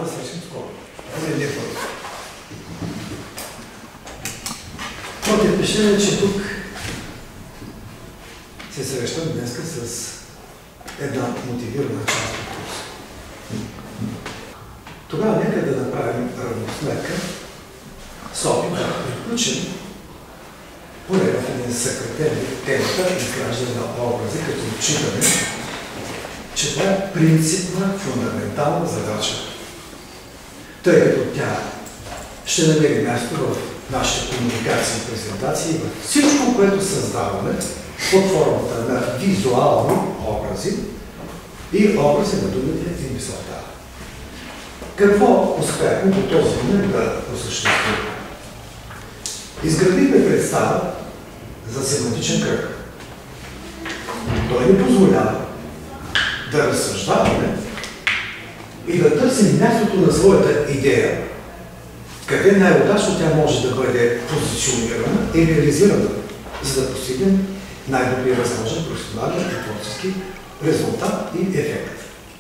да свършим скоро. Не първо. Моето впечатление е, че тук се срещам днес с една мотивирана част от курса. Тогава нека да направим равносметка с опит да приключим поне в един съкратен темата изграждане на образи, като отчитаме, че това е принципна, фундаментална задача, тъй като тя ще намери място в нашите комуникации и презентации, в всичко, което създаваме под формата на визуални образи и образи на думите и мисълта. Какво успяхме до този момент да осъществим? Изградихме представа за семантичен кръг. Той ни позволява да разсъждаваме и да търсим мястото на своята идея, къде най-удачно тя може да бъде позиционирана и реализирана, за да постигнем най-добрия възможен професионален и творчески резултат и ефект.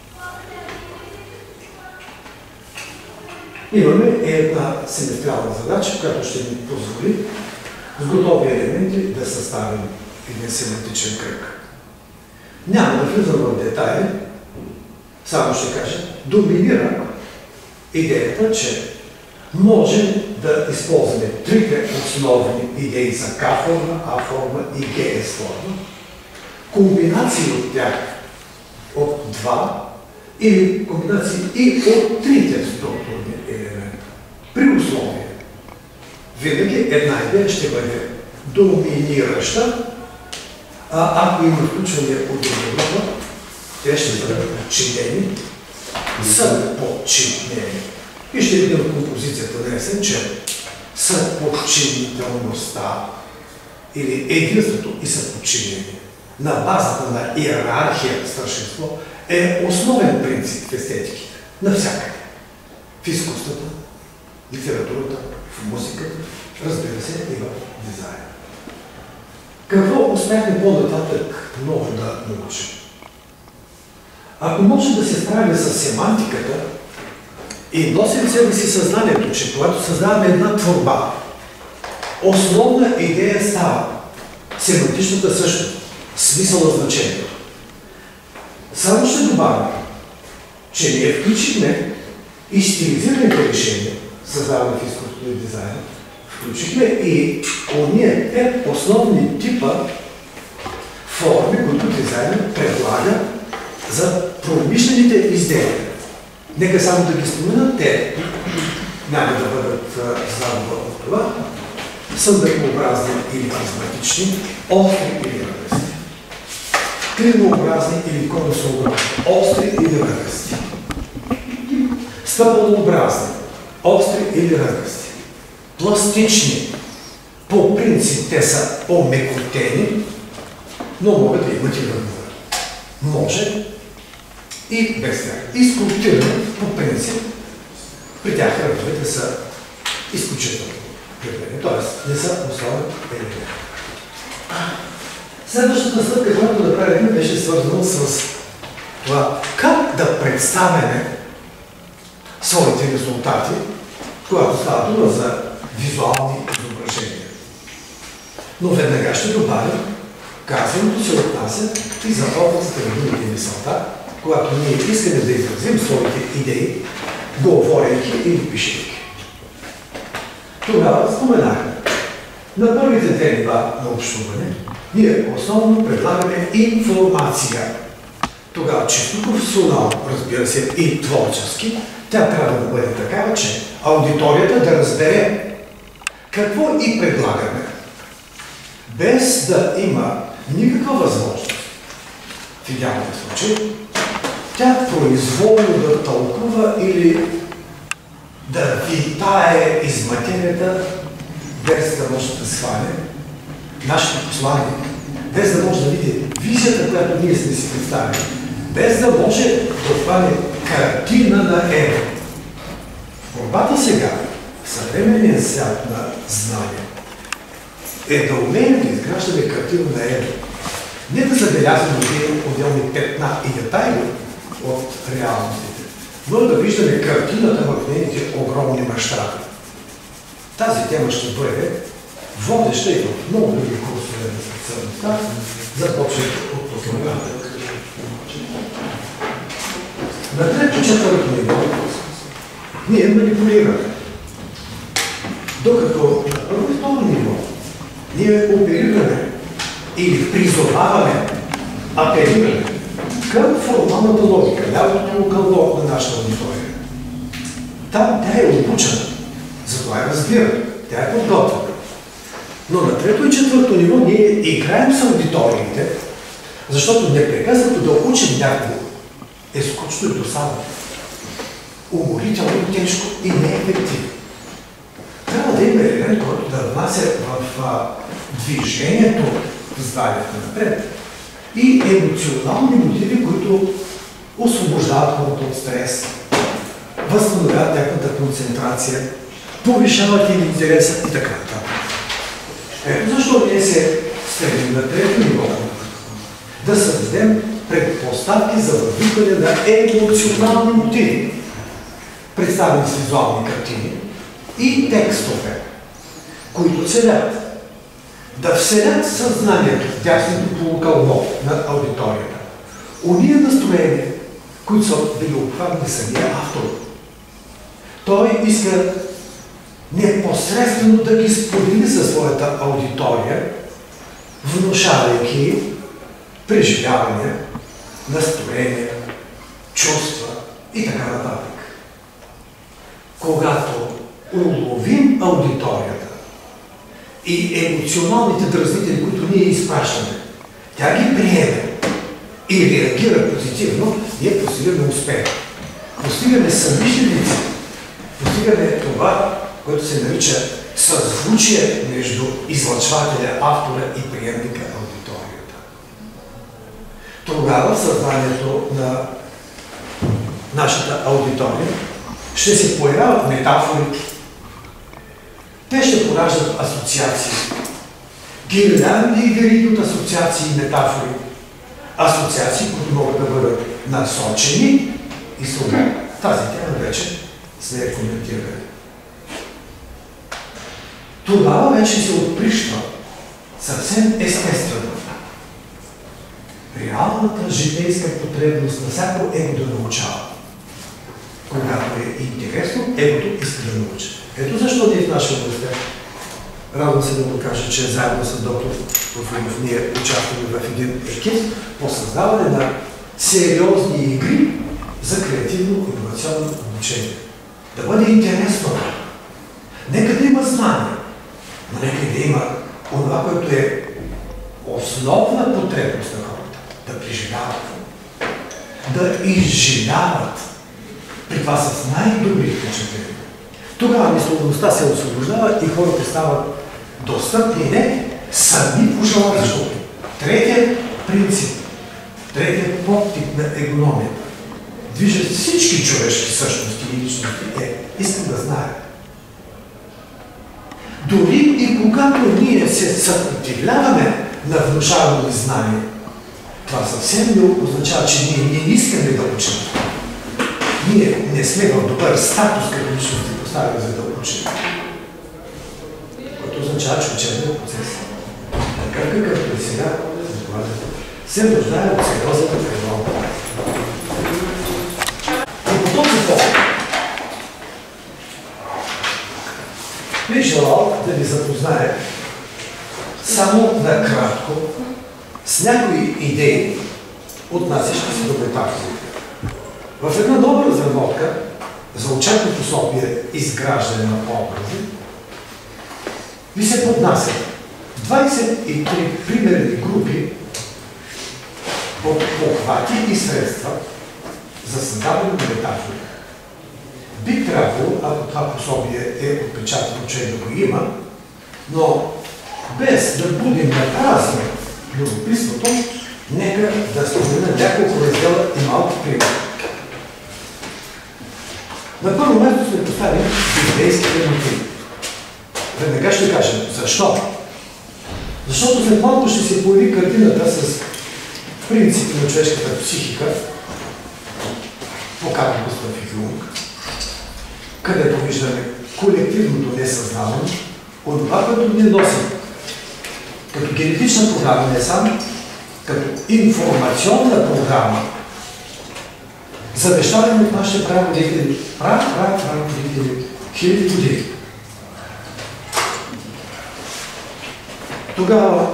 Имаме една семестриална задача, която ще ни позволи с готови елементи да съставим един семантичен кръг. Няма да влизам в детайли, само ще кажа, доминира идеята, че можем да използваме трите основни идеи за К-форма, А-форма и ГС-форма, комбинации от тях от два или комбинации и от трите структурни елемента. При условие, винаги една идея ще бъде доминираща, а ако има включване от друга група, те ще бъдат подчинени, са подчинени. И ще видим в композицията днес, че съподчинителността или единството и съподчинение на базата на иерархия старшинство е основен принцип в естетиките. Навсякъде. В изкуствата, литературата, в музиката, разбира се, и в дизайна. Какво успяхме по-нататък ново да научим? Ако може да се справим с семантиката и носим себе си съзнанието, че когато създаваме една творба, основна идея става семантичната същност, смисъл на значението. Само ще добавим, че ние включихме и стилизираните решения, създаване в изкуството и дизайна, включихме и ония 5 основни типа форми, които дизайнът предлага за промишлените изделия. Нека само да ги спомена, те няма да бъдат загуба от това. Съндъкообразни или призматични, остри или ръгъсти. Кривообразни или конусообразни, остри или ръгъсти. Стъпалообразни, остри или ръгъсти. Пластични. По принцип те са омекотени, но могат да имат и ръгове. Може и без тях. И скулптурирани по принцип, при тях ръговете са изключително приятели, т.е. не са основен елемент. Следващата стъпка, която да правим, беше свързана с това как да представяме своите резултати, когато става дума за визуални изображения. Но веднага ще добавя, казаното се отнася и за образите на думите и мисълта, когато ние искаме да изразим своите идеи, говорейки или пишейки. Тогава споменахме, на първите две нива на общуване, ние основно предлагаме информация. Тогава чисто професионално, разбира се, и творчески, тя трябва да бъде такава, че аудиторията да разбере какво и предлагаме, без да има никаква възможност, в идеалния случай, тя произволно да тълкува или да витае из материята, без да може да схване нашето послание, без да може да види визията, която ние сме си представили, без да може да хване картина на Ева. Борбата сега, в съвременния свят на знания, е да умеем да изграждаме картина на Ева. Не да забелязваме отделни петна и детайли от реалностите, но да виждаме картината в нейните огромни мащаби. Тази тема ще бъде водеща и в много други курсове на специалността, започвайки от тук нататък. На трето-четвърто ниво ние манипулираме. Докато на първо и второ ниво ние оперираме или призоваваме, апелираме към формалната логика, лявото кълбо на нашата аудитория. Там тя е обучена, затова я разбира, тя е подготвена. Но на трето и четвърто ниво ние играем с аудиториите, защото непрекъснато да учим някого е скучно и досадно, уморително, тежко и неефективно. Трябва да има елемент, който да внася в движението в зданието напред и емоционални мотиви, които освобождават хората от стрес, възстановяват тяхната концентрация, повишават им интереса и така нататък. Ето защо ние се стремим на трето ниво да създадем предпоставки за възникване на емоционални мотиви, представени с визуални картини и текстове, които целят да вселят съзнанието в тясното полукълбо на аудиторията. Уния настроения, които са били обхванати самия автор. Той иска непосредствено да ги сподели със своята аудитория, внушавайки преживявания, настроения, чувства и така нататък. Когато уловим аудиторията и емоционалните дразнители, които ние изпращаме, тя ги приеме и реагира позитивно, ние постигаме успех. Постигаме съмишленици, постигаме това, което се нарича съзвучие между излъчвателя, автора и приемника аудиторията. Тогава в съзнанието на нашата аудитория ще се появяват метафори. Те ще пораждат асоциации. Гирлянди и вериги от асоциации и метафори. Асоциации, които могат да бъдат насочени и свободни. Тази тема вече сме я коментирали. Тогава вече се отприщва съвсем естествено реалната житейска потребност на всяко его да научава. Когато е интересно, егото иска да научи. Ето защо ние в нашия университет, радвам се да го кажа, че заедно с доктор Профилов ние участваме в един екип по създаване на сериозни игри за креативно инновационно обучение. Да бъде интересно. Нека да има знания, но нека да има това, което е основна потребност на хората. Да преживяват, да изживяват, при това с най-добри впечатления. Тогава мислеността се освобождава и хората стават достъпни не сами пожелават, защото третият принцип, третият подтип на егономията движат всички човешки същности и личности искам да знае. Дори и когато ние се съпротивляваме на внушаване знание, това съвсем не означава, че ние не искаме да учим. Ние не сме в добър статус като личности поставили за да учим. Което означава, че учебният процес, така какъвто е сега, се нуждае от сериозен реформа. И по този повод бих желал да ви запознае само накратко с някои идеи, отнасящи се до метафорите. В една нова разработка за учебно пособие изграждане на образи ви се поднасят 23 примерни групи от похвати и средства за създаване на метафори. Би трябвало, ако това пособие е отпечатано, че да го има, но без да будем на празно любопитството, нека да спомена няколко раздела и малко пример. На първо място сме поставили библейските мотиви. Веднага ще кажем, защо? Защото след малко ще се появи картината с принципи на човешката психика, показано в където виждаме колективното несъзнаване, от това, което ни носи като генетична програма, не само като информационна програма, завещаване от нашите прародители, прародители, хиляди години. Тогава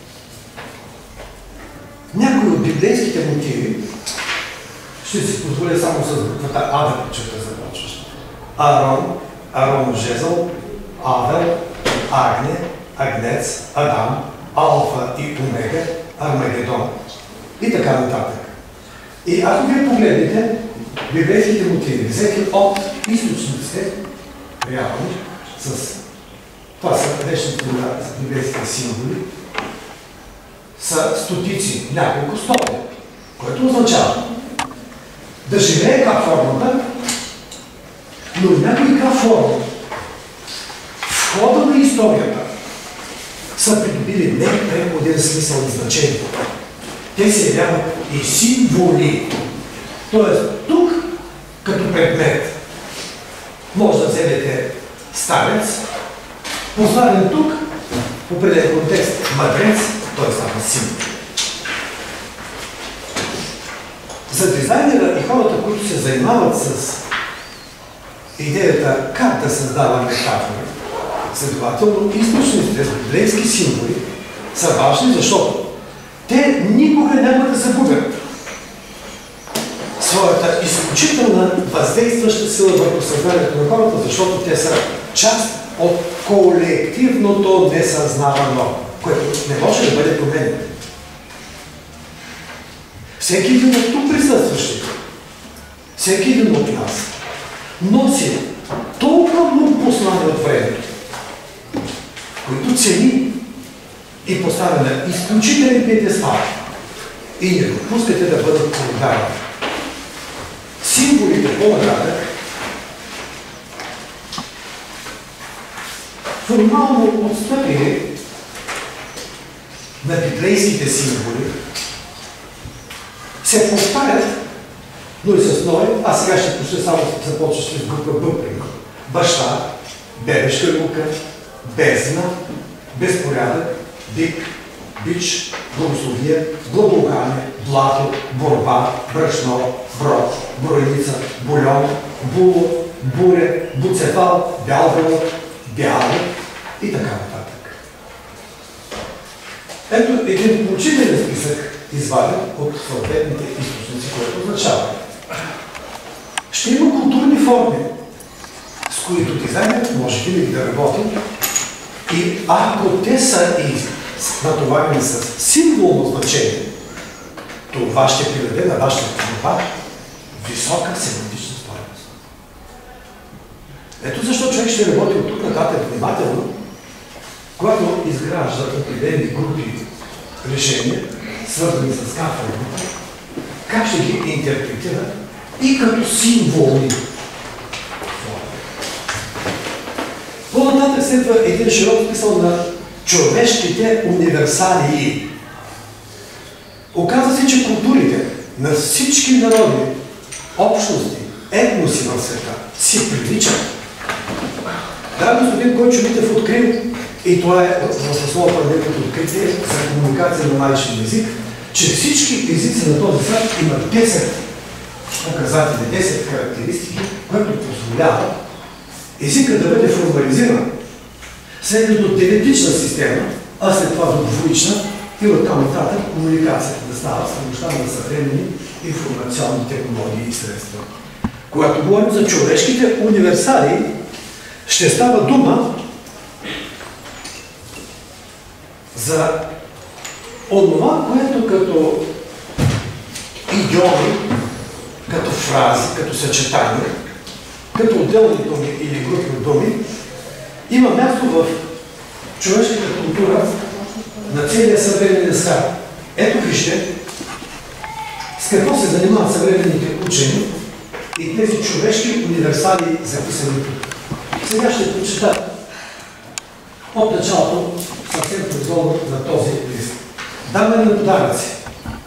някои от библейските мотиви, ще си позволя само с буквата А да прочета започваща. Арон жезъл, Авел, Агне, Агнец, Адам, Алфа и Омега, Армагедон и така нататък. И ако вие погледнете библейските мотиви, взети от източниците, реално, това са вечните библейските символи, са стотици, няколко стотни, което означава да живее как формата, но някой как форма в хода на историята са придобили непреходен смисъл и значение. Те се явяват и символи. Тоест, тук, като предмет, може да вземете старец, поставен тук, в определен контекст, мъдрец, той става символ. За дизайнера и хората, които се занимават с идеята как да създава метафори, следователно източниците с библейски символи са важни, защото те никога няма да загубят своята изключителна въздействаща сила върху съзнанието на хората, защото те са част от колективното несъзнавано, което не може да бъде променено. Всеки един от тук присъстващите, всеки един от нас носи толкова много послания от времето, които цени и поставя на изключителен пиедестал и не допускате да бъдат поругавани. Символите по-нататък формално отстъпили на библейските символи, се повтарят, но и с нови, а сега ще почне само започващи с буква Б, баща, бебешка люка, бездна, безпорядък, бик, бич, благословие, благоухание, блато, борба, брашно, брод, бройница, бульон, було, буре, буцефал, бял бело, бяло и така нататък. Ето един поучителен списък, изваден от съответните източници, което означава. Ще има културни форми, с които дизайнерът може винаги да работи и ако те са и натоварени с символно значение, това ще приведе на вашата творба висока семантична стойност. Ето защо човек ще работи от тук нататък внимателно, когато изгражда определени групи решения, свързани с кафедрата, как ще ги интерпретира и като символни. По-нататък следва един широк смисъл на човешките универсалии. Оказва се, че културите на всички народи, общности, етноси в света си приличат. Да, господин Койчо Митев открил, и това е в основа паралелното откритие за комуникация на майчин език, че всички езици на този свят имат 10 показатели, 10 характеристики, които позволяват езика да бъде формализиран, след до теоретична система, а след това до двоична и оттам нататък комуникацията да става с помощта на съвременни информационни технологии и средства. Когато говорим за човешките универсали, ще става дума за онова, което като идиоми, като фрази, като съчетания, като отделни думи или групи от думи, има място в човешката култура на целия съвременен свят. Ето вижте с какво се занимават съвременните учени и тези човешки универсали записани тук. Сега ще прочета от началото съвсем произволно на този лист. Даване на подаръци.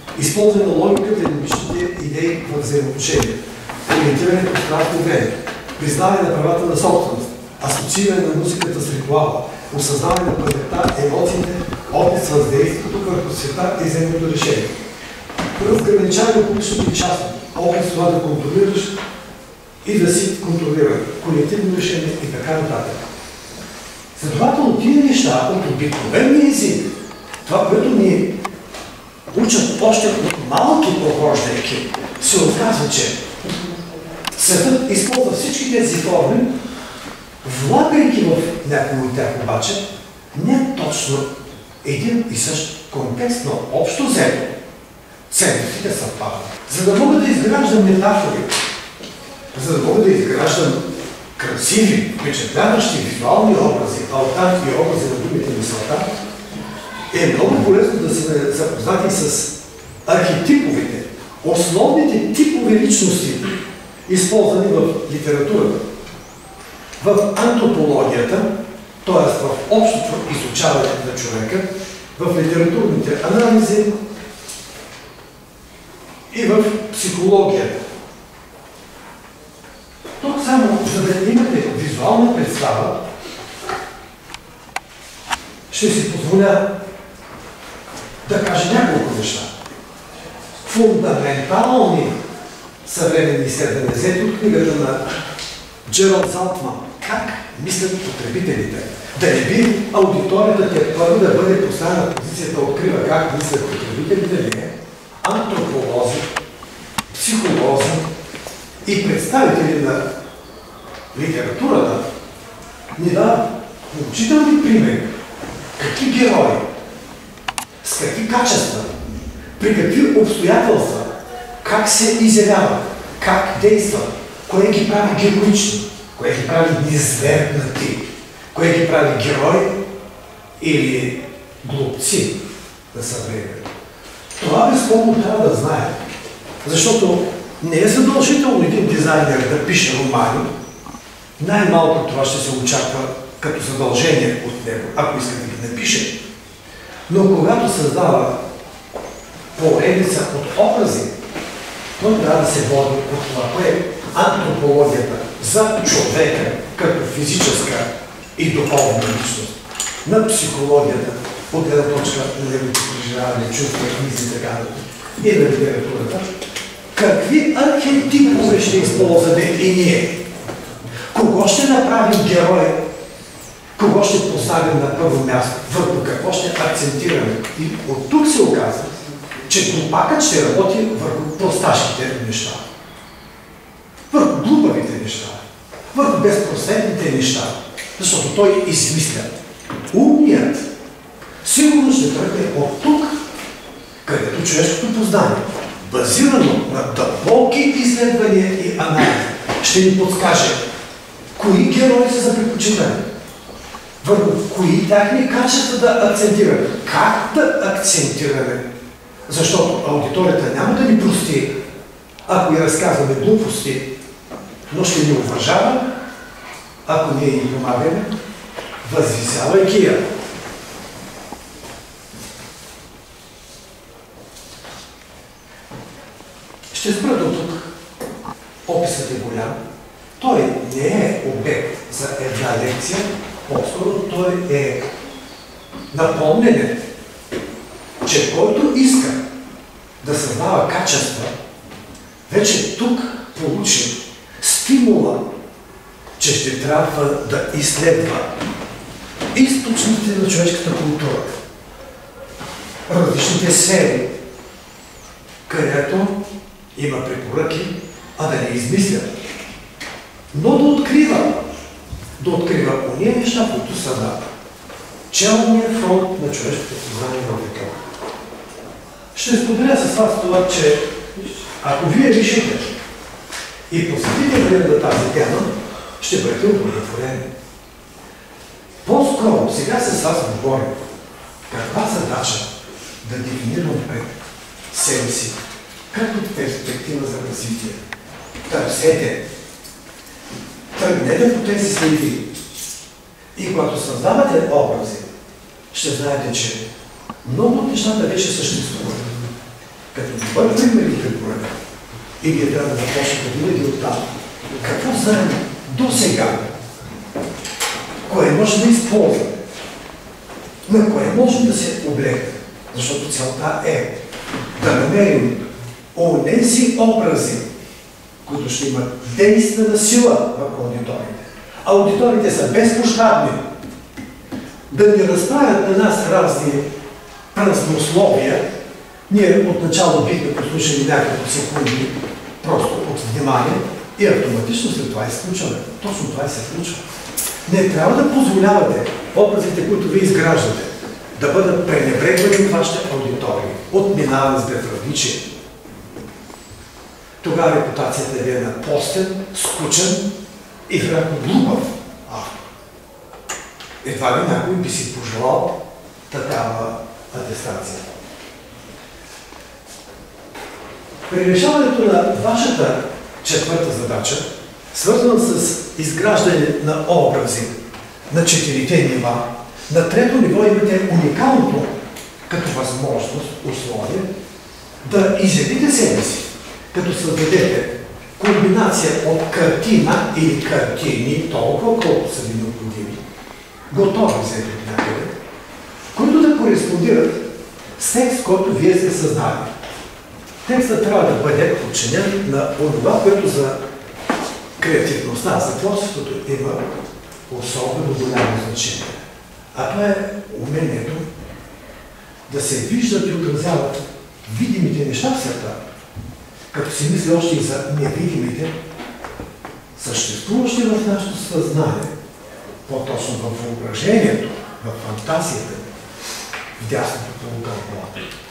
Използване на логика в динамичните идеи в взаимоотношения. Ориентиране по пространство време. признаване на правата на собственост, асоцииране на музиката с ритуала, осъзнаване на паметта, емоциите, опит с въздействието върху света и вземането решение. Разграничаване на публичното и частното, опит с това да контролираш и да си контролира, колективно решение и така нататък. Следователно, тия неща от обикновения език, това, което ни учат още от малки прохождайки, се оказва, че светът използва всички тези форми, влагайки в някои от тях обаче не точно един и същ контекст, но общо взето ценностите съвпадат. За да мога да изграждам метафори, за да мога да изграждам красиви, впечатляващи визуални образи, алтарски образи на думите мисълта, е много полезно да се запознати с архетиповите, основните типови личности, използвани в литературата, в антропологията, т.е. в общото изучаване на човека, в литературните анализи и в психологията. Тук само, за да имате визуална представа, ще си позволя да кажа няколко неща. Фундаментални съвременни изследвания, взети от книгата на Джералд Залтман. Как мислят потребителите? Да не би аудиторията те първо да бъде поставена в позицията открива как мислят потребителите, не. Антрополози, психолози и представители на литературата ни дават поучителни примери. Какви герои, с какви качества, при какви обстоятелства, как се изявяват, как действат, кое ги прави героични, кое ги прави низвергнати, кое ги прави герои или глупци на съвремието. Това безспорно трябва да знае, защото не е задължително един дизайнер да пише романи. Най-малко това ще се очаква като задължение от него, ако иска да ги напише. Но когато създава поредица от образи, той трябва да се води от това, кое е антропологията за човека като физическа и духовна личност, на психологията, от гледна точка на неговите преживявания, чувства, мисли и така и на литературата. Какви архетипове ще използваме и ние? Кого ще направим герой? Кого ще поставим на първо място? Върху какво ще акцентираме? И от тук се оказва, че глупакът ще работи върху просташките неща. Върху глупавите неща. Върху безпросветните неща. Защото той измисля. Умният сигурно ще тръгне от тук, където човешкото познание, базирано на дълбоки изследвания и анализи, ще ни подскаже кои герои са за предпочитане, върху кои тяхни качества да акцентираме, как да акцентираме, защото аудиторията няма да ни прости, ако я разказваме глупости, но ще ни уважава, ако ние ни помагаме, възвисявайки я. Ще спра до тук. Описът е голям. Той не е обект за една лекция, по-скоро той е напомнене, че който иска да създава качества, вече тук получи стимула, че ще трябва да изследва източните на човешката култура, различните сфери, където има препоръки, а да не измисля, но да открива ония неща, които са на челния фронт на човешкото познание в века. Ще споделя с вас това, че ако вие решите и посветите време на тази тема, ще бъдете удовлетворени. По-скоро сега с вас говорим каква задача да дефинирам пред себе си, като перспектива за развитие. Търсете, тръгнете по тези следи и когато създавате образи, ще знаете, че много от нещата вече съществуват. Като добър пример и препоръка. И вие трябва да започнете винаги от там. Какво знаем до сега, кое може да използва, на кое може да се облегне, защото целта е да намерим онези образи, които ще имат действена сила върху аудиториите. Аудиториите са безпощадни. Да ни разправят на нас разни празнословия. Ние отначало бихме послушали няколко секунди просто от внимание и автоматично след това изключваме. Точно това се случва. Не трябва да позволявате образите, които ви изграждате, да бъдат пренебрегвани от вашите аудитории, отминавани с безразличие. Тогава репутацията ви е на постен, скучен и вероятно глупав автор. Едва ли някой би си пожелал такава атестация. При решаването на вашата четвърта задача, свързана с изграждане на образи на 4-те нива, на трето ниво имате уникалното като възможност, условие, да изявите себе си, като създадете комбинация от картина или картини, толкова колко са ви необходими, готови взети от някъде, които да кореспондират с текст, който вие сте създали. Текстът трябва да бъде подчинен на това, което за креативността, за творчеството има особено голямо значение. А това е умението да се виждат и отразяват видимите неща в света, като си мисля още и за невидимите, съществуващи в нашето съзнание, по-точно в въображението, в фантазията, в дясното полукълбо,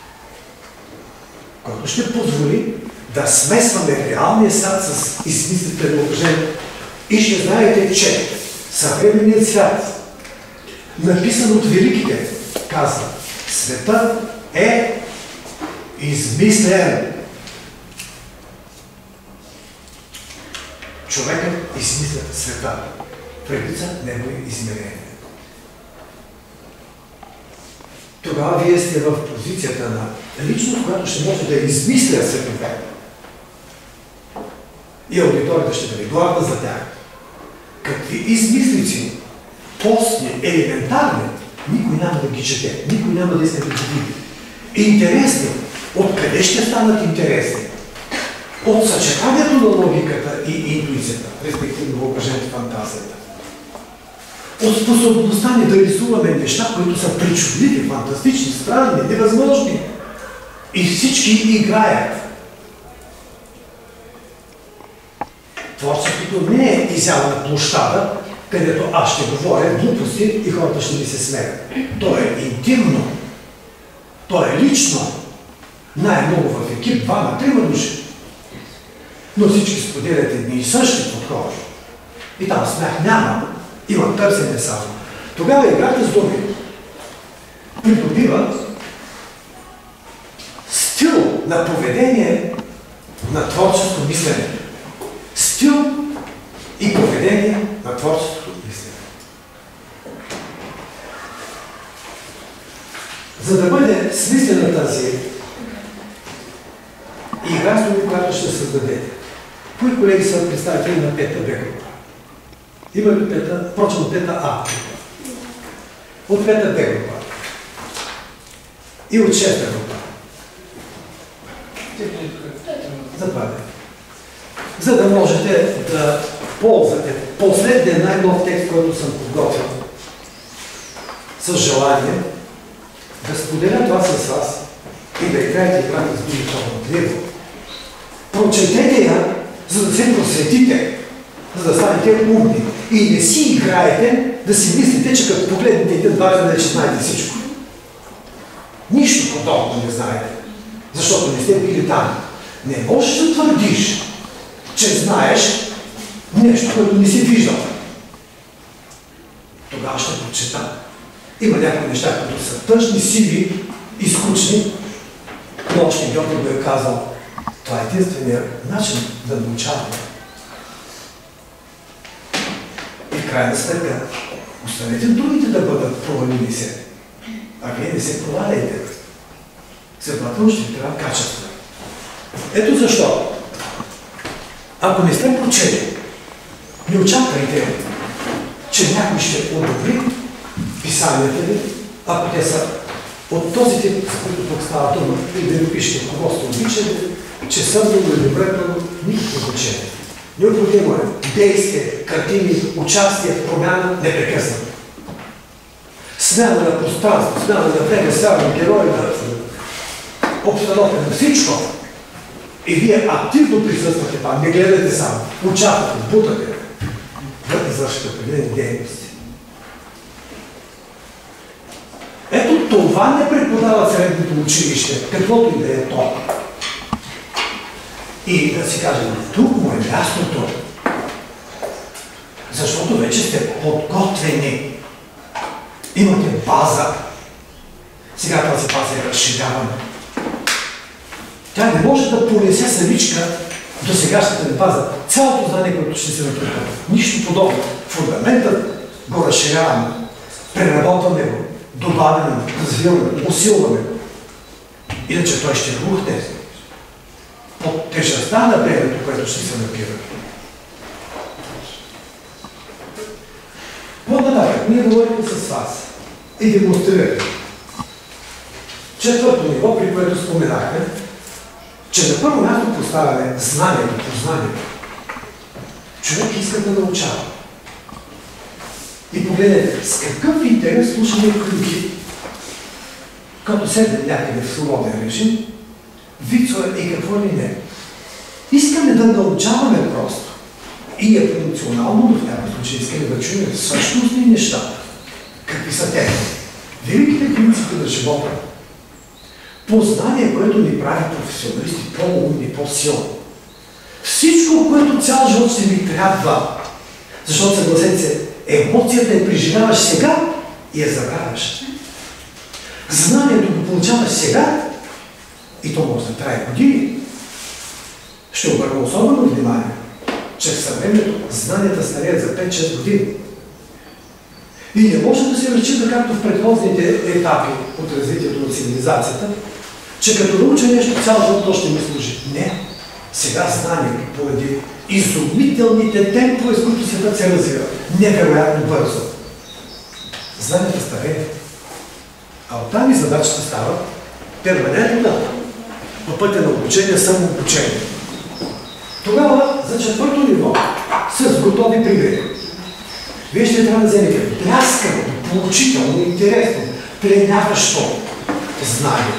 който ще позволи да смесваме реалния свят с измислите на въображение. И ще знаете, че съвременният свят, написан от великите, казва, светът е измислен. Човекът измисля света в редица негови измерения. Тогава вие сте в позицията на личност, която ще може да измисля светове. И аудиторията ще бъде гладна за тях. Какви измислици, постни, елементарни, никой няма да ги чете, никой няма да иска да ги види. Интересни. Откъде ще станат интересни? От съчетанието на логиката и интуицията, респективно въображението, фантазията. От способността ни да рисуваме неща, които са причудливи, фантастични, странни, невъзможни. И всички играят. Творчеството не е изява на площада, където аз ще говоря глупости и хората ще ми се смеят. То е интимно. То е лично. Най-много в екип, 2-3 души. Но всички споделят едни и същи подходи. И там смях няма. Има търсене само. Тогава играта с думи придобива стил на поведение на творческо мислене. Стил и поведение на творческото мислене. За да бъде смислена тази игра с думи, която ще създадете. Кои колеги са представители на 5-та Б група? Има ли 5-та? Впрочем, от 5-та А. От 5-та Б група. И от 6-та група. Западете. За да можете да ползвате последния най-нов текст, който съм подготвил с желание да споделя това с вас и да играете играта с думи талантливо. Прочетете я, за да се просветите, за да станете умни. И не си играете да си мислите, че като погледнете един важен, вече знаете всичко. Нищо подобно не знаете, защото не сте били там. Не можеш да твърдиш, че знаеш нещо, което не си виждал. Тогава ще прочета. Има някои неща, които са тъжни, сиви и скучни, но още Гьоте го е казал. Това е единственият начин да научаваме. И в крайна сметка, останете другите да бъдат провалили се. А вие не се проваляйте. Следователно ще ви трябва качество. Ето защо. Ако не сте прочели Не очаквайте, че някой ще одобри писанията ви, ако те са от този тип, за които тук става дума, и да ви пишете кого сте обичали, че съдно или добре, никакво значение. Необходимо е действие, картини, участие, промяна непрекъснато. Смяна на пространство, смяна на време, смяна на герои, на обстановка, на всичко. И вие активно присъствате там, не гледате само, участвате, бутате да извършите определени дейности. Ето това не преподава средното училище, каквото и да е то. И да си кажем, тук му е мястото, защото вече сте подготвени. Имате база. Сега тази база е разширявана. Тя не може да понесе самичка до сегашната ни база. Цялото знание, което ще се натрупа. Нищо подобно. Фундаментът го разширяваме. Преработваме го. Добавяме го. Развиваме го. Усилваме го. Иначе той ще рухне под тежестта на бремето, което ще се набира. По-нататък, ние говорим с вас и демонстрираме. Четвърто ниво, при което споменахме, че на първо място поставяме знанието, познанието. Човек иска да научава. И погледнете, с какъв интерес слушаме книги, като седне някъде в свободен режим, вицове и какво ли не. Искаме да научаваме просто. И емоционално, но в някакъв случай искаме да чуем същностни неща. Какви са те? Великите принципи на живота. Познание, което ни прави професионалисти, по-умни, по-силни. Всичко, което цял живот ще ни трябва. Защото, съгласете се, емоцията я преживяваш сега и я забравяш. Знанието го получаваш сега и то може да трае години. Ще обърна особено внимание, че в съвремето знанията стареят за 5-6 години. И не може да се разчита, както в предходните етапи от развитието на цивилизацията, че като науча нещо цял живот то ще ми служи. Не. Сега знанието, поради изумителните темпове, с които светът се развива, невероятно бързо. Знанията стареят. А оттам и задачата става перманентна по пътя на обучение, самообучение. Тогава за четвърто ниво с готови примери. Вие ще трябва да вземете бляскаво, поучително, интересно, пленяващо знание.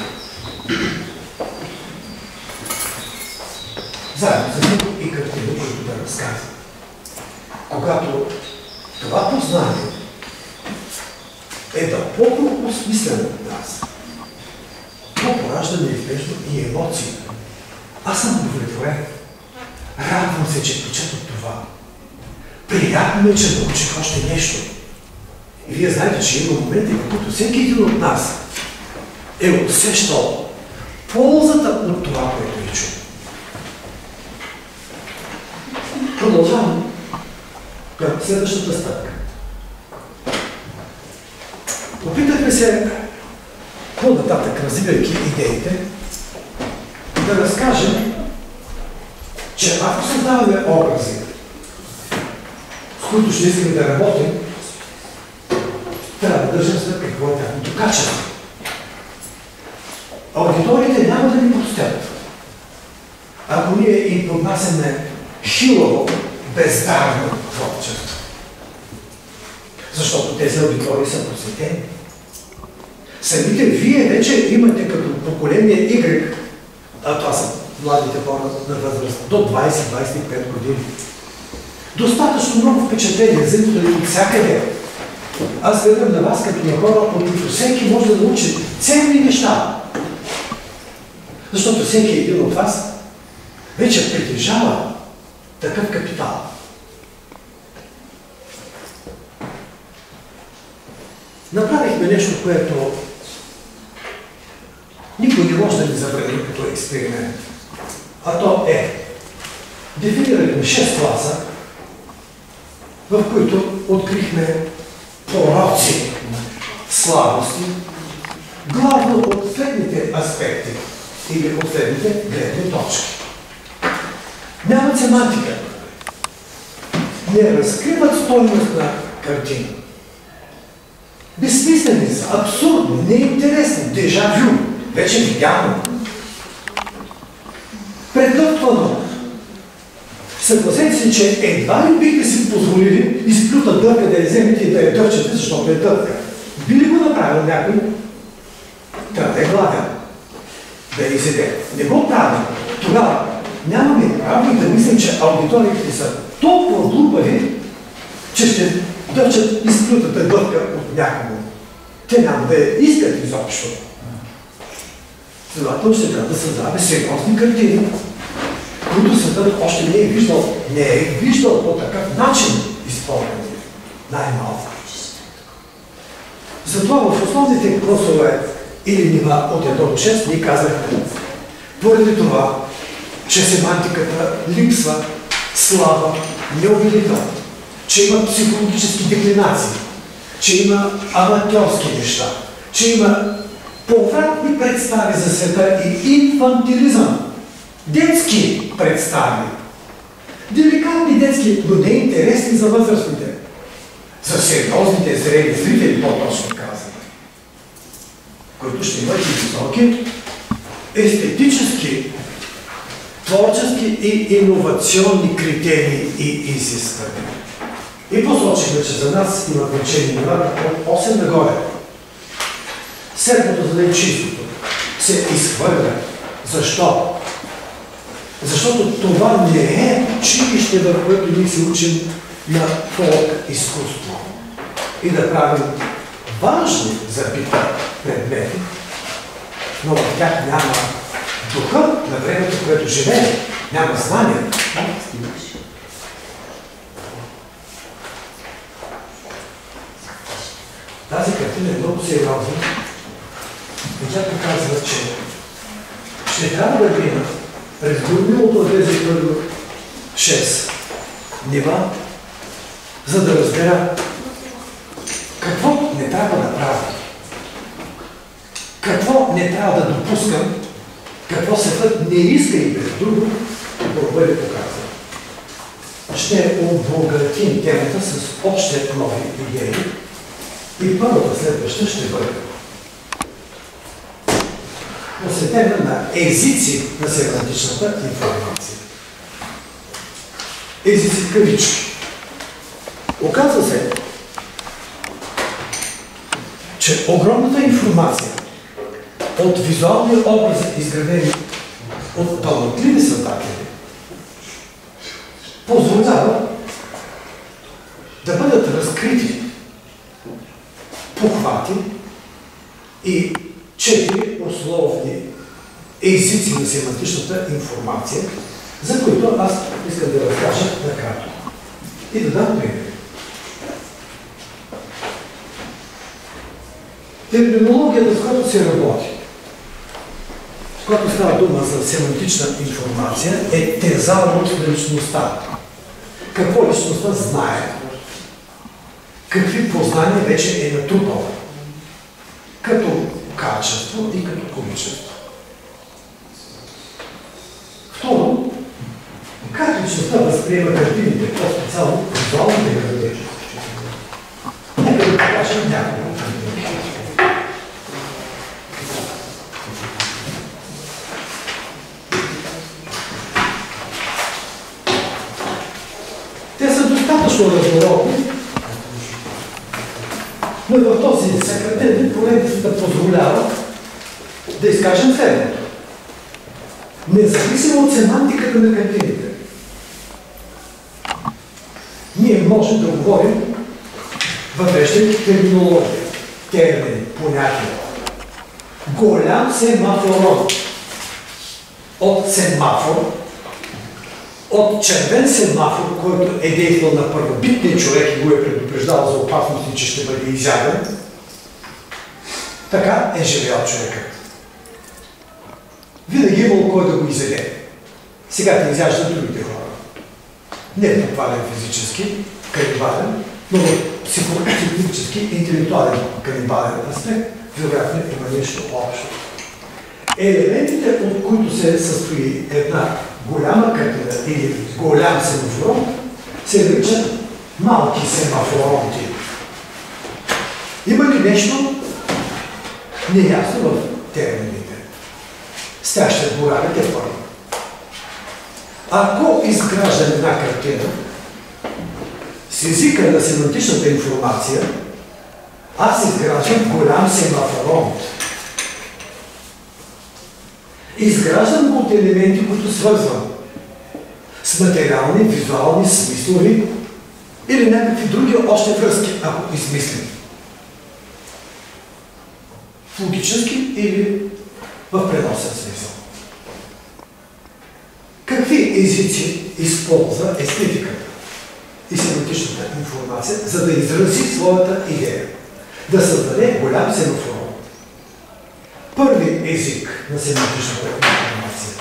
Заедно за него и картина, които да разказва. Когато това познание е дълбоко осмислено от нас, то поражда неизбежно и емоции. Аз съм удовлетворен. Радвам се, че прочетох това. Приятно е, че научих още нещо. И вие знаете, че има моменти, в които всеки един от нас е усещал ползата от това, което е чул. Продължавам към следващата стъпка. Опитахме се по-нататък, развивайки идеите, да разкажем, че ако създаваме образи, с които ще искаме да работим, трябва да държим след какво е тяхното качество. Аудиториите няма да ни простят. Ако ние им поднасяме хилаво, бездарно творчество. Защото тези аудитории са просветени. Самите вие вече имате като поколение Y, а това са младите хора на възраст до 20-25 години. Достатъчно много впечатление, взаимно от всякъде. Аз гледам на вас като на хора, от които всеки може да научи ценни неща. Защото всеки един от вас вече притежава такъв капитал. Направихме нещо, което никой не може да ни забрани като експеримент. А то е, дефинирахме 6 класа, в които открихме пороци, слабости, главно от следните аспекти или от следните гледни точки. Няма семантика, не разкриват стойност на картина. Безсмислени са, абсурдни, неинтересни, дежавю, вече видяно. Предготвено. Съгласете се, че едва ли бихте си позволили изплюта дърка да я вземете и да я дърчете, защото е дърка. Би ли го направил някой? Трябва да е гладен. Да я изеде. Не го прави. Тогава нямаме право и да мислим, че аудиториите са толкова глупави, че ще дърчат изплютата дърка от някого. Те няма да я искат изобщо. Следователно ще трябва да създаваме сериозни картини, които съдът още не е виждал по такъв начин изпълнени. Най-малко. Затова в основните класове или нива от 1 до 6 ни казахме, поради това, че семантиката липсва, слаба, неубедителна, че има психологически деклинации, че има аматьорски неща, че има повратни представи за света и инфантилизъм. Детски представи. Деликатни детски, но не интересни за възрастните. За сериозните зрели зрители, по-точно казано. Които ще имат и високи, естетически, творчески и иновационни критерии и изисквания. И посочихме, че за нас има значение нивата от 8 нагоре. Седмото, за да е чистото, се изхвърля. Защо? Защото това не е училище, в което ние се учим на фолк изкуство. И да правим важни за бита предмети, но в тях няма духа на времето, в което живее. Няма знание. Тази картина е много сериозна. И тя показва, че ще трябва да минат през глубиното от тези първо 6 нива, за да разбера какво не трябва да правя, какво не трябва да допускам, какво светът не иска и без друго да бъде показано. Ще обогатим темата с още нови идеи и първата следваща ще бъде посветена на езици на семантичната информация. Езици кавички. Оказва се, че огромната информация от визуални образи, изградени от талантливи създатели, позволява да бъдат разкрити похвати и 4 условни езици на семантичната информация, за които аз искам да разкажа накратко. И да дам пример. Терминологията, с която се работи, с която става дума за семантична информация, е тезаурност на личността. Какво личността знае? Какви познания вече е натрупала? Като качество и като количество. Второ, как личността възприема картините, по-специално визуалните градежи? Нека да покажем няколко картини. Те са достатъчно разнородни, но в този съкратен вид поредицата позволява да изкажем следното. Независимо от семантиката на картините, ние можем да говорим въвеждайки терминология, термини, понятия. Голям семафорон от семафор, от червен семафор, който е действал на първобитния човек и го е предупреждал за опасности, че ще бъде изяден, така е живял човекът. Винаги е имал кой да го изяде. Сега те изяждат другите хора. Не е буквален физически, канибален, но психологически, интелектуален канибален аспект, вероятно има нещо общо. Елементите, от които се състои една голяма картина или голям семафор, се наричат малки семафоронти. Има ли нещо неясно в термините? С тях ще боравите първо. Ако изграждам една картина с езика на семантичната информация, аз изграждам голям семафоронт. Изграждам го от елементи, които свързвам с материални, визуални, смислови или някакви други още връзки, ако измислим. В логически или в преносен смисъл. Какви езици използва естетиката и семантичната информация, за да изрази своята идея? Да създаде голям семафорон. Първи език на семантичната информация.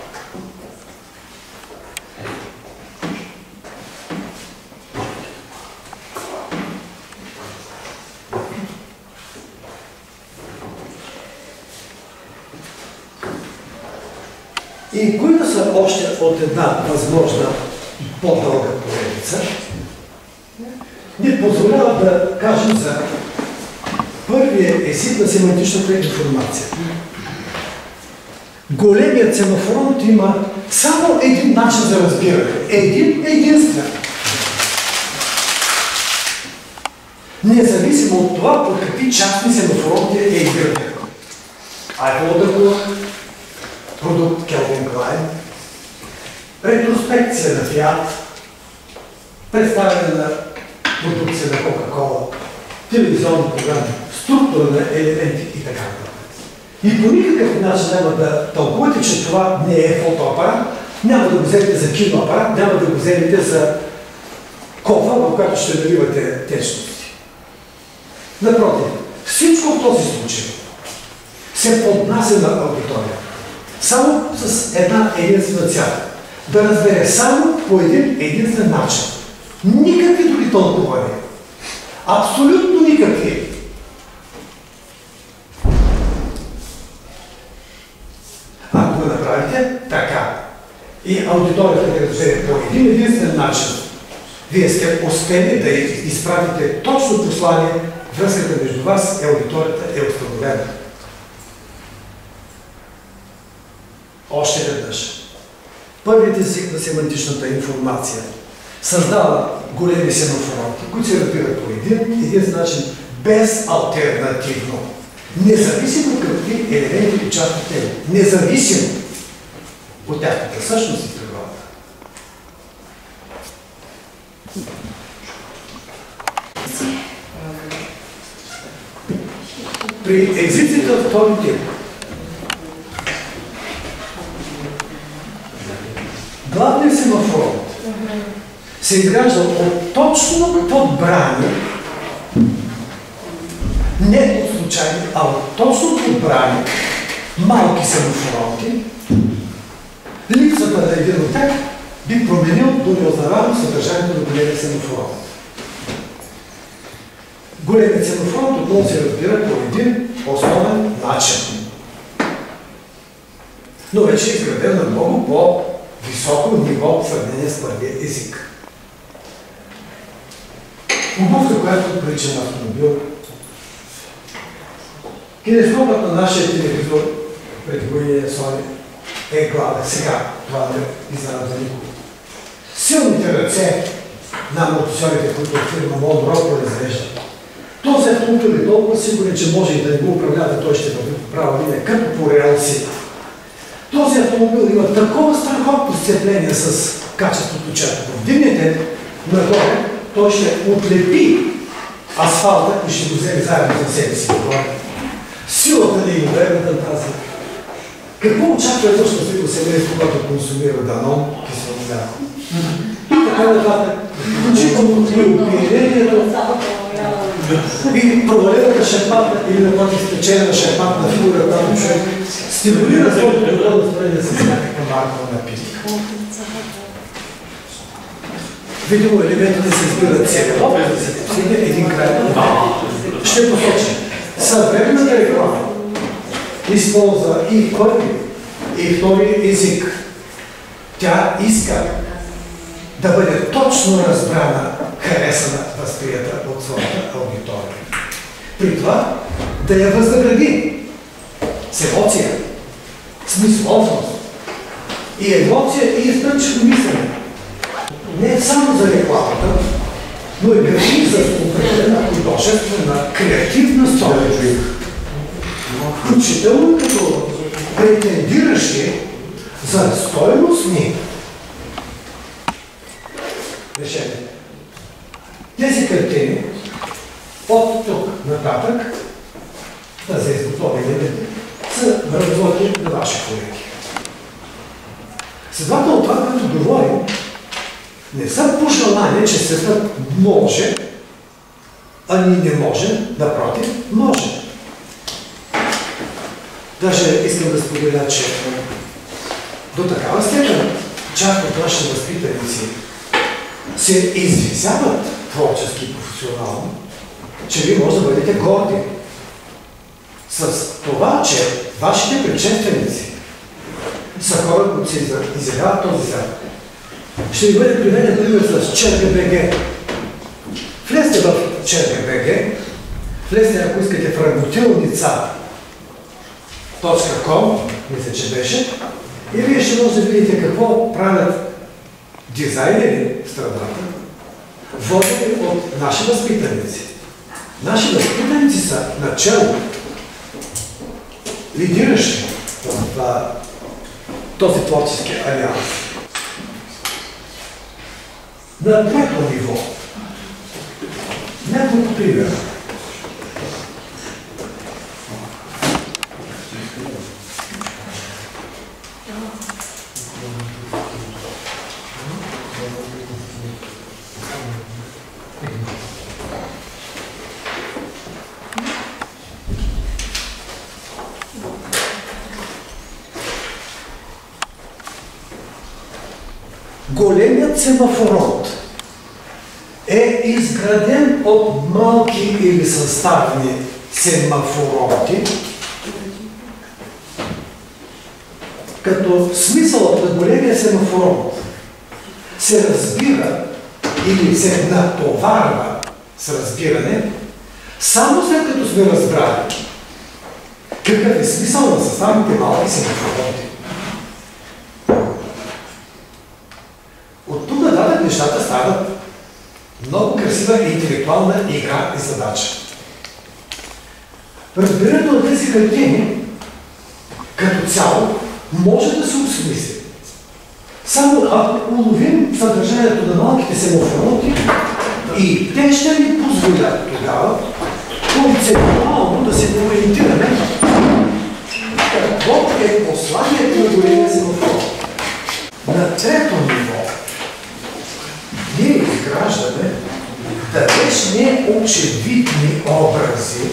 И които са още от една възможна по-дълга поредица, ни позволява да кажем за първия език на семантичната информация. Големият семафоронт има само един начин за разбиране. Единствен. Независимо от това, по какви частни семафоронти е изграден. Айфолдърко, продукт Келвин Клайн, ретроспекция на Фиат, представяне на продукция на Кока-Кола, телевизионни програми, структура на елементи и така нататък. И по никакъв начин няма да тълкувате, че това не е фотоапарат, няма да го вземете за киноапарат, няма да го вземете за кофа, в която ще наливате течности. Напротив, всичко в този случай се поднася на аудитория. Само с една единствена цел. Да разбере само по един единствен начин. Никакви други тълкувания. Абсолютно никакви. Ако го направите така и аудиторията да разбере по един единствен начин, вие сте успели да изпратите точно послание, връзката между вас и аудиторията е установена. Още веднъж. Първият език на семантичната информация създава големи семафоронти, които се разбират по един начин, безалтернативно. Независимо какви елементи и части те, независимо от тяхната същност и природа. При езиците от втори тип главният семафоронт се изгражда от точно подбрани, не от случайни, а от точно подбрани малки семафоронти. Липсата на един от тях би променил до неузнаваемо съдържанието на големия семафоронт. Големият семафоронт отново се разбира по един основен начин. Но вече е изграден на много по-високо ниво в сравнение с първия език. Обувка, която прилича на автомобил. Кинескопът на нашия телевизор пред годиния Сони е гладък. Сега това не изненада никого. Силните ръце на амортисьорите, които от фирма Монро произвеждат. Този автомобил е толкова сигурен, че може и да не го управлява, той ще върви по права линия, като по релси. Този автомобил има такова страхотно сцепление с качеството, че ако вдигнете нагоре, той ще отлепи асфалта и ще го вземе заедно за себе си. Силата ли е неверната тази? Какво очаква едно щастливо семейство, когато консумира данон, кисело мляко? И така нататък. Включително и опиянението, и провалената шерпатна или напротив спечелена шерпатна фигура, която човек стимулира своето добро настроение с някаква маркова напитка. Видимо, елементите се избират целево, за да се постигне един край на това. Ще посочим. Съвременната реклама използва и първи, и втори език. Тя иска да бъде точно разбрана харесана, възприята от своята аудитория. При това да я възнагради с емоция, смисловност и емоция и изтънчено мислене. Не само за рекламата, но и греши за определена художествена, креативна стойност. Включително като претендиращи за стойностни решения. Тези картини от тук нататък за изготовени са работи на ваши колеги. Следователно това, което говорим, не са пожелания, че светът може, а ние не можем, напротив, може. Даже искам да споделя, че до такава степен част от нашите възпитаници се извисяват творчески и професионално, че вие може да бъдете горди с това, че вашите предшественици са хора, които се изявяват този свят. Ще ви бъде приведен пример с ЧРГБГ. Влезте в ЧРГБГ, влезте, ако искате, в работилница.com, мисля, че беше, и вие ще може да видите какво правят дизайнери в страната, водени от наши възпитаници. Наши възпитаници са начало, лидиращи в този творчески алианс. На трето ниво. Няколко примера. Големият семафород е изграден от малки или съставни семафороди, като смисълът на големия семафород се разбира или се натоварва с разбиране, само след като сме разбрали какъв е смисъл на съставните малки семафороди. От тук нататък нещата стават много красива и интелектуална игра и задача. Разбирането на тези картини като цяло може да се осмисли. Само ако уловим съдържанието на малките семафороди и те ще ни позволят тогава концептуално да се ориентираме какво е посланието на големия семафород. На трето ниво ние изграждаме далеч не очевидни образи,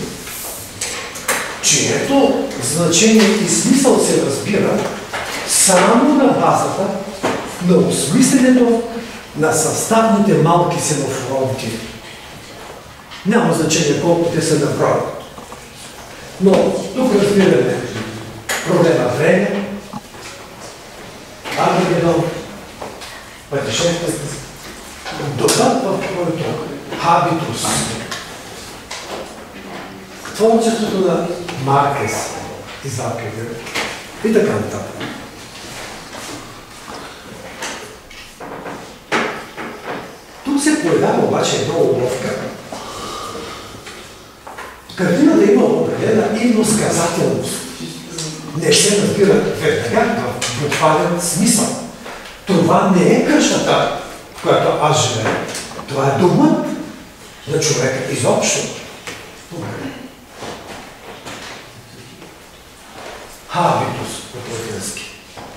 чието значение и смисъл се разбира само на базата на осмисленето на съставните малки семафороди. Няма значение колко те са на брой. Но тук разбираме проблема време, Армагедон, пътешествие, духът, в който хабитус, творчеството на Маркес и Залкегер и така нататък. Тук се появява обаче една уловка. Картината има определена иносказателност. Не се разбира веднага в буквален смисъл. Това не е къщата, в която аз живея. Това е домът на човека изобщо. Хабитус от латински.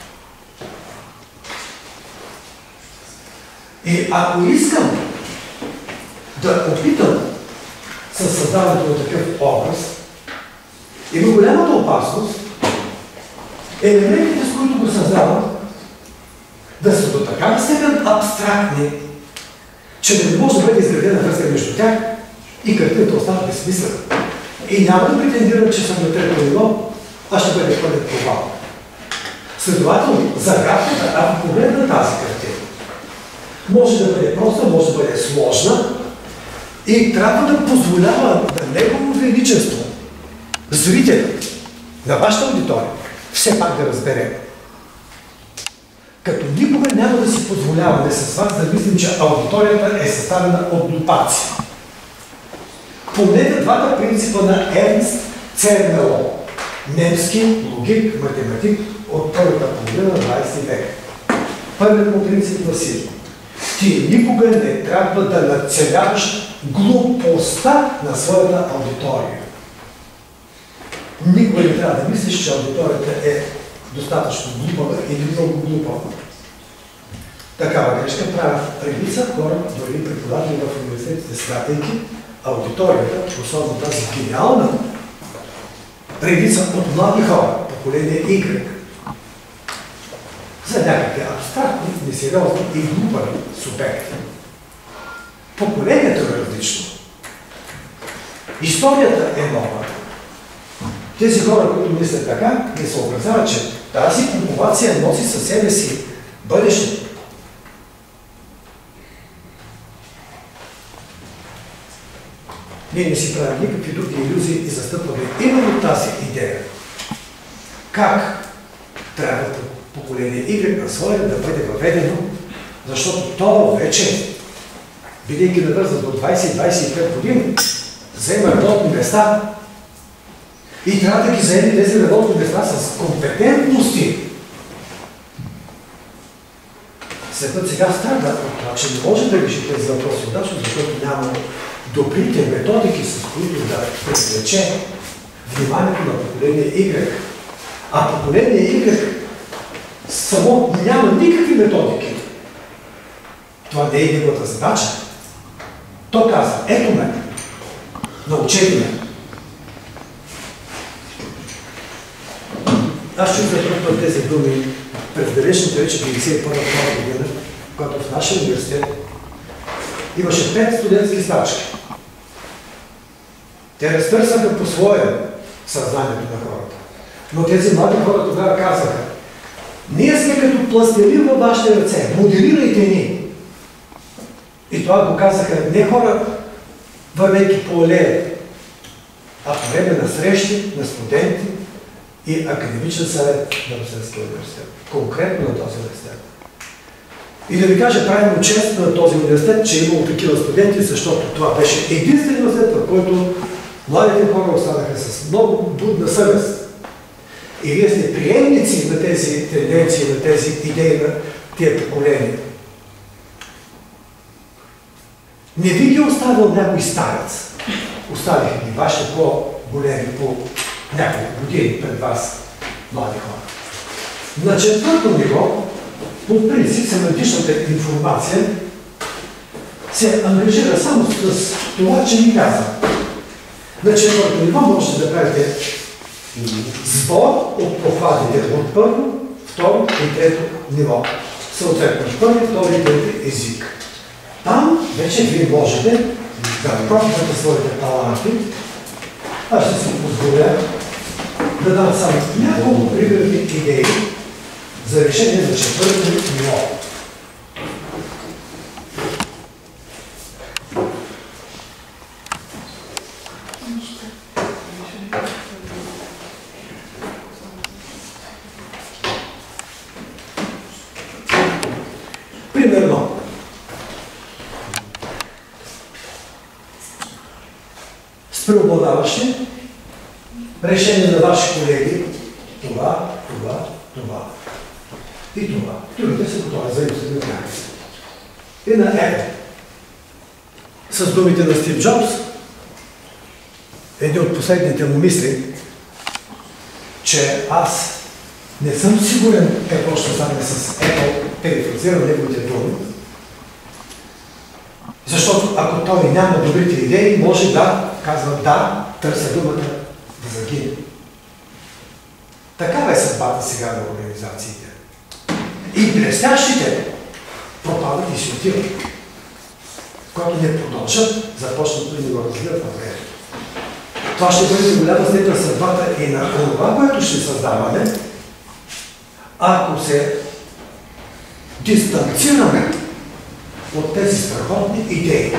И ако искам да опитам със създаването на такъв образ, има голямата опасност елементите, с които го създавам, да са до такава степен абстрактни, че да не може да бъде изградена връзка между тях и картината остава безсмислена. И няма да претендирам, че съм на трето ниво, а ще бъде пълен провал. Следователно, загадката, ако погледна тази картина, Може да бъде проста, може да бъде сложна и трябва да позволява на Негово величество, зрителят на вашата аудитория, все пак да разбере. Като никога няма да си позволяваме с вас да мислим, че аудиторията е съставена от глупаци. Помнете двата принципа на Ернст Цермело, немски логик, математик от първата половина на 20 век. Първият му принцип гласи: ти никога не трябва да надценяваш глупостта на своята аудитория. Никога не трябва да мислиш, че аудиторията е достатъчно глупава или много глупава. Такава грешка правят редица хора, дори преподаватели в университетите, смятайки аудиторията, особено тази гениална, редица от млади хора, поколение Y, за някакви абстрактни, несериозни и глупави субекти. Поколението е различно. Историята е нова. Тези хора, които мислят така, не съобразяват, че тази популация носи със себе си бъдещето. Ние не си правим никакви други илюзии и застъпваме именно тази идея. Как трябва поколение Y на своя да бъде въведено, защото то вече, бидейки на възраст до 20-25 години, взема работни места и трябва да ги заеме тези работни места с компетентности. Светът сега страда от това, че не може да реши тези въпроси удачно, защото няма добрите методики, с които да привлече вниманието на поколение Y. А поколение Y само няма никакви методики. Това не е неговата задача. То казва: ето ме, научете ме. Аз чух за първ път тези думи през далечната вече 1951 година, когато в нашия университет имаше 5 студентски стачки. Те разтърсаха по своя съзнанието на хората. Но тези млади хора тогава казаха: ние сме като пластелин във вашите ръце, моделирайте ни. И това го казаха не хора, вървейки по алея, а по време на срещи на студенти и академичен съвет на Русенския университет. Конкретно на този университет. И да ви кажа правилно чест на този университет, че е имало такива студенти, защото това беше единствен университет, в който младите хора останаха с много будна съвест. И вие сте приемници на тези тенденции, на тези идеи, на тия поколения. Не ви ги оставил някой старец. Оставиха ги вашите по-големи, по няколко години пред вас, млади хора. На четвърто ниво, по принцип, семантичната информация се ангажира само с това, че ни казва. На четвърто ниво можете да правите сбор от похватите от първо, второ и трето ниво. Съответно, първи, втори и трети език. Там вече вие можете да пробвате своите таланти. Аз ще си позволя да дам само няколко примерни идеи за решение за четвърто ниво. Примерно, с преобладаващи решение на ваши колеги това. И това. Другите са готови за името на граница. И на Apple. С думите на Стив Джобс, един от последните му мисли, че аз не съм сигурен какво ще стане с Apple, перифразирам неговите думи, защото ако той няма добрите идеи, може да казва да, търся думата да загине. Такава е съдбата сега на организациите. И блестящите пропадат и си отиват. Когато не продължат, започнат да ни го развиват на време. Това ще бъде голяма степен съдбата и на това, което ще създаваме, ако се дистанцираме от тези страхотни идеи.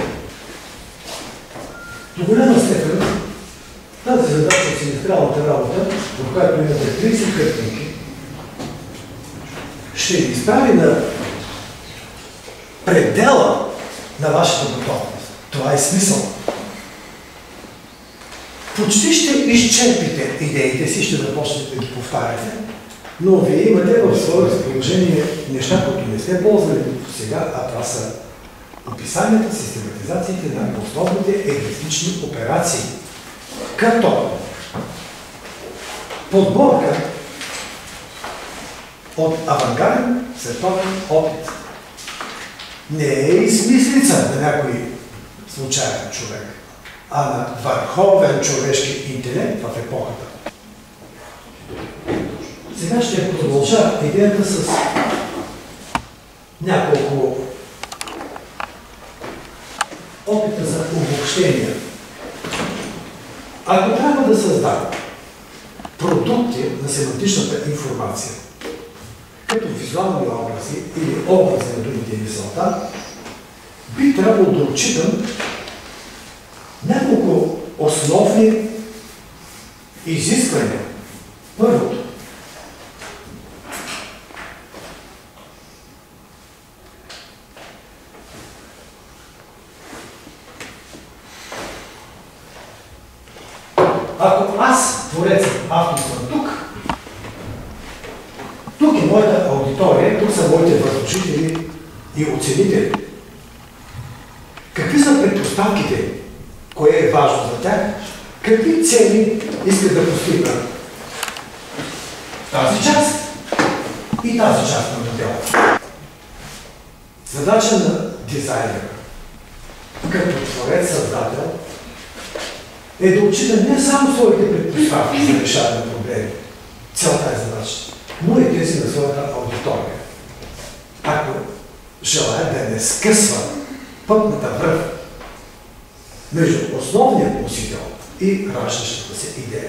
До голяма степен тази задача от семестралната работа, в която имате 30 картинки, ще ви изправи на предела на вашата готовност. Това е смисъл. Почти ще изчерпите идеите си, ще започнете да ги повтаряте, но вие имате в свое разположение неща, които не сте ползвали до сега, а това са описанията, систематизациите на основните егристични операции. Като подборка от авангарден световен опит. Не е измислица на някой случайен човек, а на върховен човешки интелект в епохата. Сега ще продължа идеята с няколко опита за обобщение. Ако трябва да създам продукти на семантичната информация, като визуални образи или образи на думите и мисълта, би трябвало да отчитам няколко основни изисквания. Първото. Ако аз, творецът, автор съм тук, тук е моята аудитория, тук са моите възложители и оценители. Какви са предпоставките, кое е важно за тях, какви цели искат да постигнат тази част и тази част на модела. Задача на дизайнера, като творец-създател, е да отчита не само своите предпоставки за решаване на проблеми, цялата е задача, но и тези на своята аудитория. Ако желая да не скъсва пътната връв между основния носител и раждащата се идея.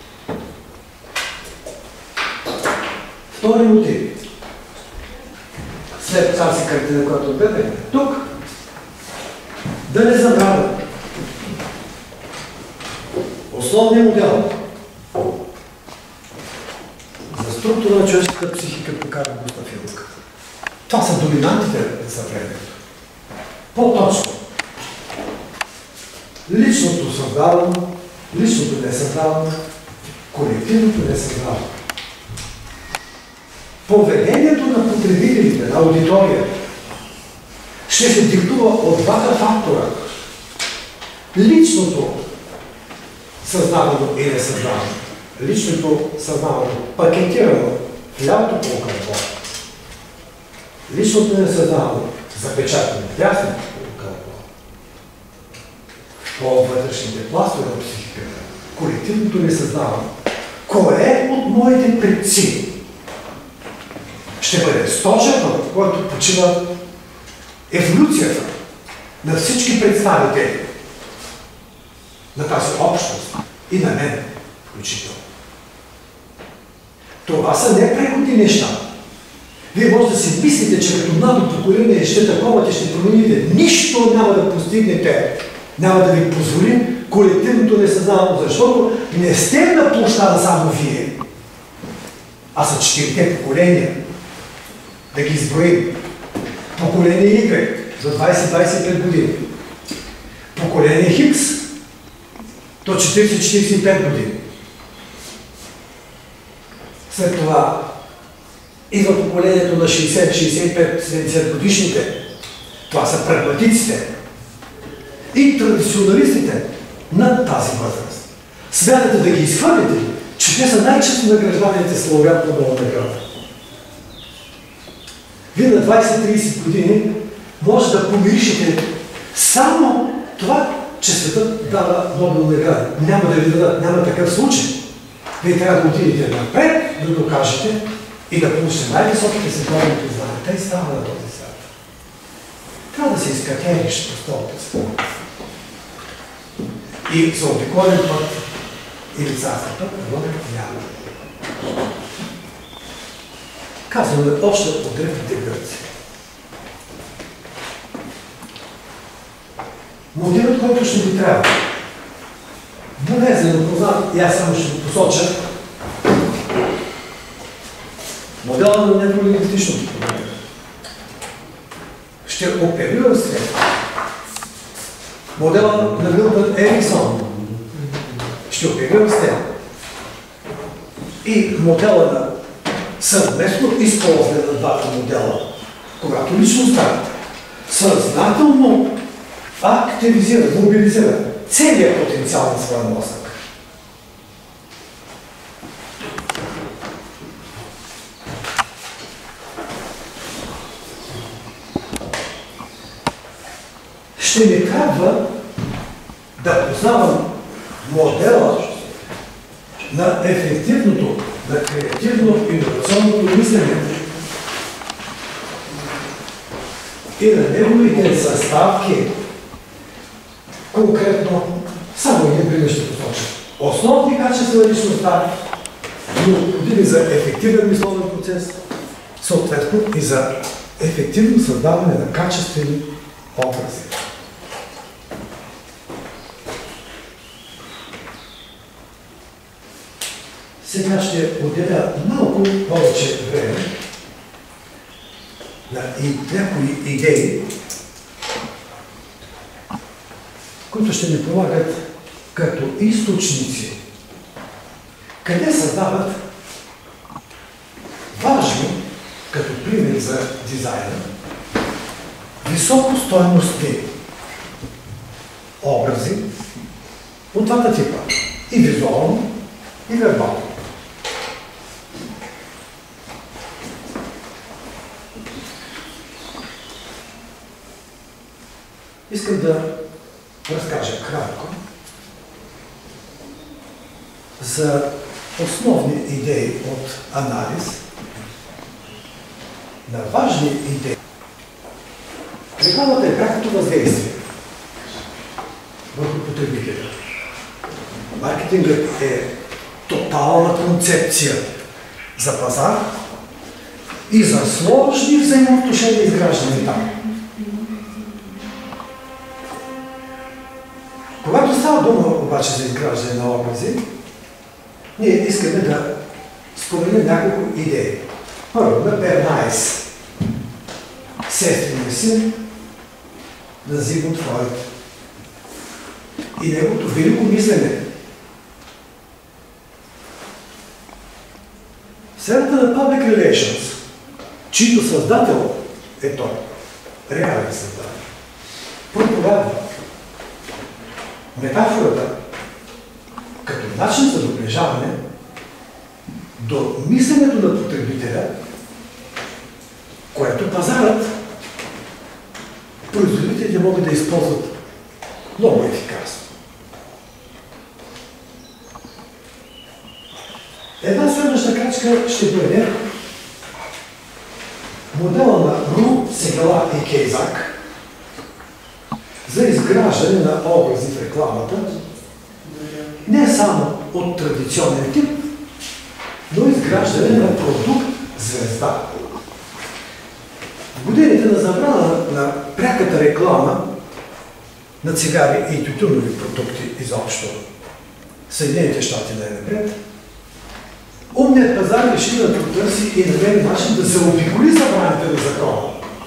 Втори мотив. След тази картина, която гледаме тук, да не забравя основният модел за структура на човешката психика покажа Густав Юнг. Това са доминантите за времето. По-точно. Личното създавано, личното несъздавано, колективното несъздавано. Поведението на потребителите, на аудиторията, ще се диктува от двата фактора. Личното съзнавано и несъзнавано. Личното съзнавано пакетирано в лявото полукълбо. Личното несъзнавано запечатано в дясното полукълбо. По-вътрешните пластове на психиката. Колективното несъзнавано. Кое от моите предци ще бъде стожер, в който почива еволюцията на всички представители на тази общност и на мен включително. Това са непреходни неща. Вие може да си мислите, че като младо поколение ще таковате, ще промените. Нищо няма да постигнете. Няма да ви позволи колективното несъзнавано, защото не сте на площада само вие, а са 4-те поколения. Да ги изброим. Поколение Y за 20-25 години. Поколение Хикс до 40-45 години. След това идва поколението на 60-65-70 годишните. Това са прагматиците и традиционалистите над тази възраст. Смятате да ги изхвърлите, че те са най-често награжданите с лауреат на Нобелова награда. Вие на 20-30 години може да помиришете само това, че светът дава Нобелова награда. Няма да ви дадат, няма такъв случай. Вие трябва да отидете напред, да докажете и да получите най-високите световни признания. Те става на този свят. Трябва да се изкатериш по столбата. И за обиколен път или царството, няма. Казваме още от древните гърци. Моделът, който ще ви трябва. Болезнено познат, и аз само ще го посоча. Модела на невролингвистичното проблема. Ще оперира с това. Модела на Милтън Ериксон ще оперира с това. И модела на съвместно използване на двата модела, когато личността съзнателно активизира, мобилизира целият потенциал на своя мозък. Ще ми трябва да познавам модела на ефективното, на креативно, иновационното мислене и на неговите съставки, конкретно, само един пример ще посоча. Основни качества на личността, необходими за ефективен мисловен процес, съответно и за ефективно създаване на качествени образи. Сега ще отделя малко повече време на някои идеи, които ще ни помагат като източници, къде създават важни, като пример за дизайна, високостойностни образи от двата типа, и визуално, и вербално. Искам да разкажа кратко за основни идеи от анализ на важни идеи. Рекламата е прякото въздействие върху потребителя. Маркетингът е тотална концепция за пазар и за сложни взаимоотношения изграждане там. Когато става дума обаче за изграждане на образи, ние искаме да споменем няколко идеи. Първо, на Бернайс, сестрения син на Зигмунд Фройд и неговото велико мислене. Сферата на Public Relations, чийто създател е той, реален създател, проповядва метафората като начин за доближаване до мисленето на потребителя, което пазарът, производителите могат да използват много ефикасно. Една следваща крачка ще бъде модела на Ру, Сегала и Кейзак за изграждане на образи в рекламата, не само от традиционен тип, но изграждане на продукт звезда. В годините на забрана на пряката реклама на цигари и тютюнови продукти изобщо Съединените щати най-напред, умният пазар реши да потърси и намери начин да заобиколи забраните на закона.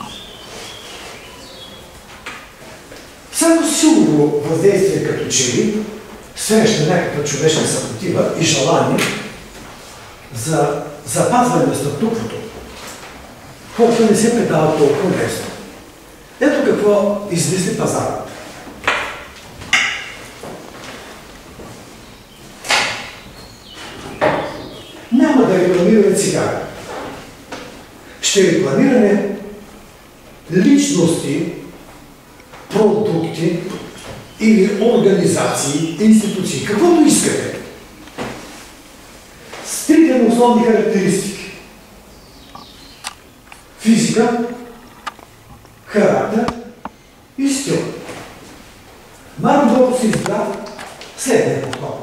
Само силно въздействие като че ли среща някаква човешка съпротива и желание за запазване на статуквото. Хората не се предават толкова лесно. Ето какво измисли пазарът. Няма да рекламираме цигари. Ще рекламираме личности, продукти или организации, институции, каквото искате. С трите основни характеристики. Физика, характер и стил. Марбор си избра следния подход.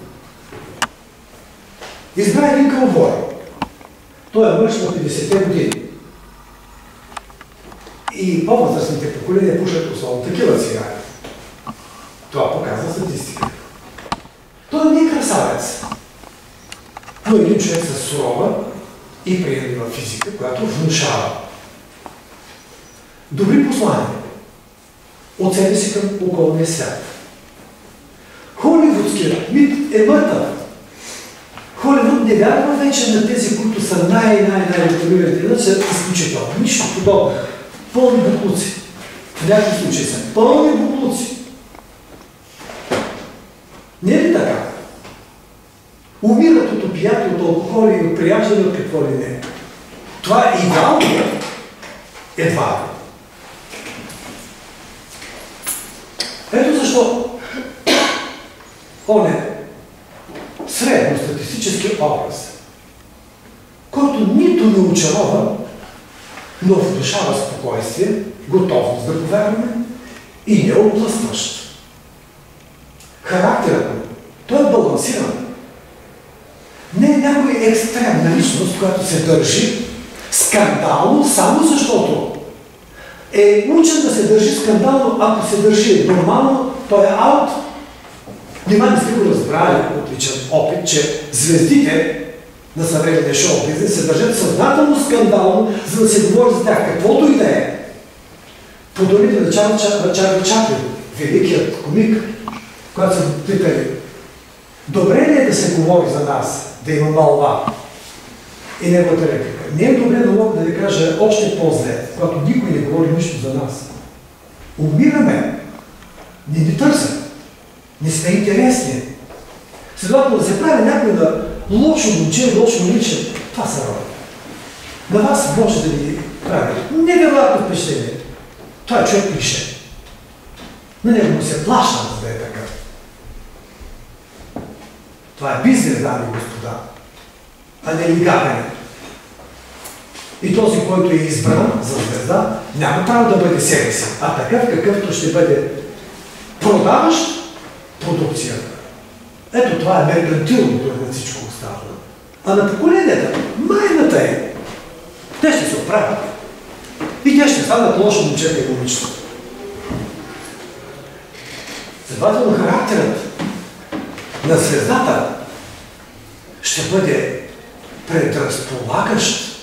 Избра един кълбой. Той е мъж на 50-те години. И по-възрастните поколения пушат основно такива цигари. Това показва статистика. Той не е красавец, но един човек с сурова и приемлива физика, която внушава добри послания от себе си към околния свят. Холивудският мит е мъртъв. Холивуд не вярва вече на тези, които са най-рекламираните, иначе са изключително. Нищо подобно. Пълни буклуци. В някакви случаи са пълни буклуци. Не е ли така? Умират от опияти, от алкохоли и от прияждане, от какво ли не. Това е идеално. Едва. Ето защо он е средностатистически образ, който нито не очарова, но внушава спокойствие, готовност да повярваме и не отблъскващ. Характерът му, той е балансиран. Не е някой екстремна личност, която се държи скандално, само защото е учен да се държи скандално, ако се държи нормално, той е аут. Нима не сте го разбрали от личен опит, че звездите на съвременния шоу-бизнес се държат съзнателно скандално, за да се говори за тях каквото и да е. По думите на Чарли Чаплин, великият комик, когато са питали, добре ли е да се говори за нас, да има мълва? И неговата реплика. Не е добре, но мога да ви кажа още по-зле, когато никой не говори нищо за нас. Умираме. Не ни търсят. Не сме интересни. Следователно да се прави някой на лошо момче, лошо момиче, това са роли. На вас може да ви прави невероятно впечатление. Това е човек пише. На него му се плаща, за да е така. Това е бизнес, дами и господа, а не лигаване. И този, който е избран за звезда, няма право да бъде себе си, а такъв какъвто ще бъде продаващ продукцията. Ето това е меркантилното на всичко останало. А на поколенията, майната е. Те ще се оправят. И те ще станат лошо момчета и момичета. Следователно характерът на звездата ще бъде предразполагащ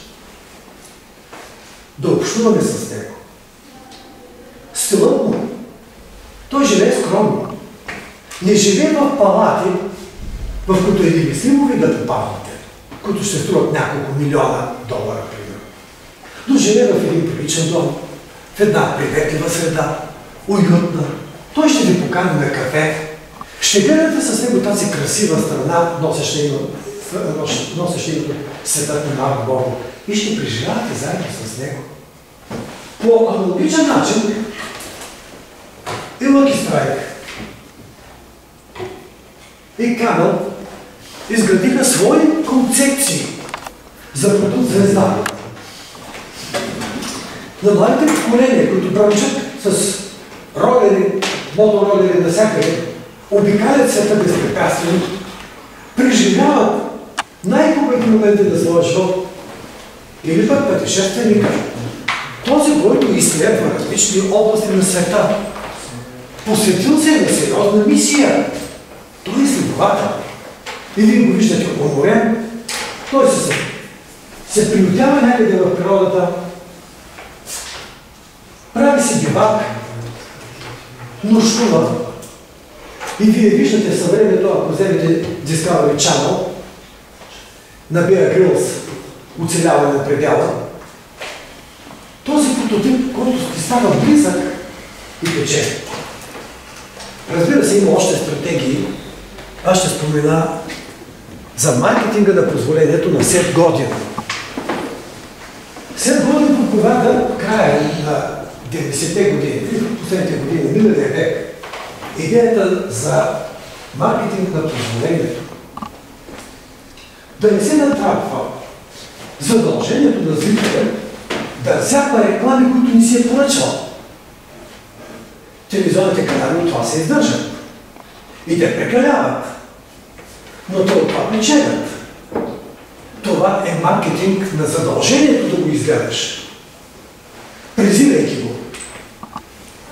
да общуваме с него. Стилът му. Той живее скромно. Не живее в палати, в които е немислимо ви да попаднете, които ще струват няколко милиона долара, примерно. Но живее в един приличен дом, в една приветлива среда, уютна. Той ще ви покани на кафе. Ще гледате с него тази красива страна, носеща името светът на Марко Богу, и ще преживявате заедно с него. По аналогичен начин и Лъки Страйк и Камел изградиха свои концепции за продукт звезда. На младите поколения, които бръмчат с ролери, моторолери навсякъде, обикалят света безпрепятствено, преживяват най-хубавите моменти на своя живот или пък пътешественика. Този, който изследва различни области на света, посветил се на сериозна мисия. Той е изследовател. И вие го виждате уморен. Той се приютява някъде в природата, прави си бивак, нощува. И вие виждате в съвремето, ако вземете Discovery Channel, на Bear Grylls, оцеляване на предела, този прототип, който ти става близък и пече. Разбира се, има още стратегии. Аз ще спомена за маркетинга на позволението на Сет Годин. Сет Годин проповяда в края на 90-те години, в последните години, миналия век, идеята за маркетинг на позволението. Да не се натрапва задължението на зрителя да всяка реклами, които не си е поръчал. Телевизионните канали от това се издържат. И те прекаляват. Но то от това печелят. Това е маркетинг на задължението да го изгледаш. Презирайки го.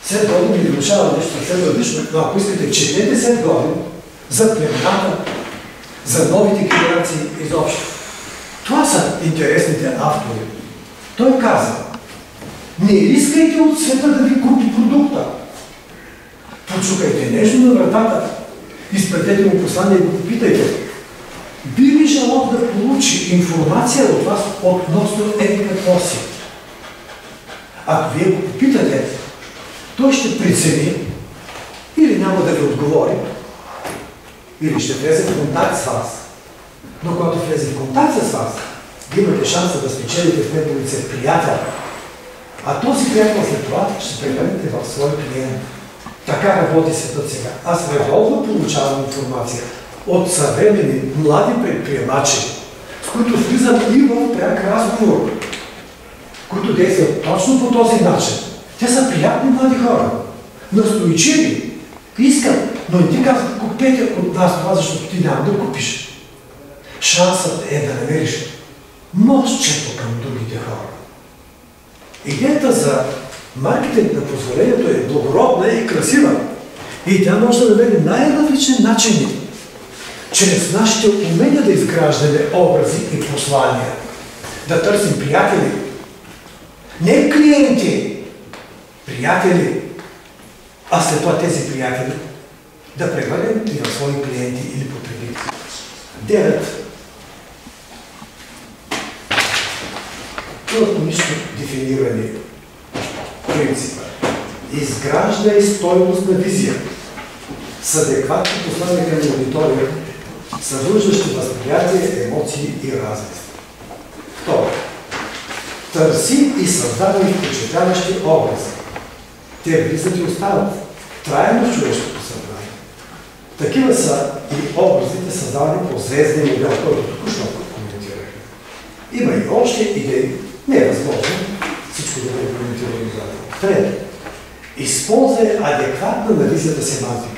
Сет Годин ви внушава нещо следващото, но ако искате, четете Сет Годин за племената, за новите генерации изобщо. Това са интересните автори. Той каза, не искайте от света да ви купи продукта. Почукайте нежно на вратата, изпратете му послание и го попитайте. Би ли желал да получи информация от вас относно какво си? Ако вие го попитате, той ще прецени или няма да ви отговори, или ще влезе в контакт с вас. Но когато влезе в контакт с вас, ви имате шанса да спечелите в него лице приятел. А този приятел след това ще превърнете в свой клиент. Така работи светът сега. Аз редовно получавам информация от съвременни млади предприемачи, с които влизам и в пряк разговор, които действат точно по този начин. Те са приятни млади хора, настойчиви, искат, но не ти казват, купете от нас това, защото ти няма да купиш. Шансът е да намериш мостчето към другите хора. Идеята за маркетинг на позволението е благородна и красива. И тя може да намери най-различни начини, чрез нашите умения да изграждаме образи и послания, да търсим приятели, не клиенти, приятели, а след това тези приятели да превърнем и в свои клиенти или потребители. 9. Лаконично дефинирани принципа. Изграждай стойностна визия с адекватни послания към аудиторията, събуждащи възприятие, емоции и размисли. 2. Търси и създавай впечатляващи образи. Те влизат и остават трайно в човешкото съзнание. Такива са и образите, създавани по звездния модел, който току-що коментирахме. Има и още идеи. Не е възможно всичко да бъде коментирано заедно. 3. Използвай адекватна на визията семантика.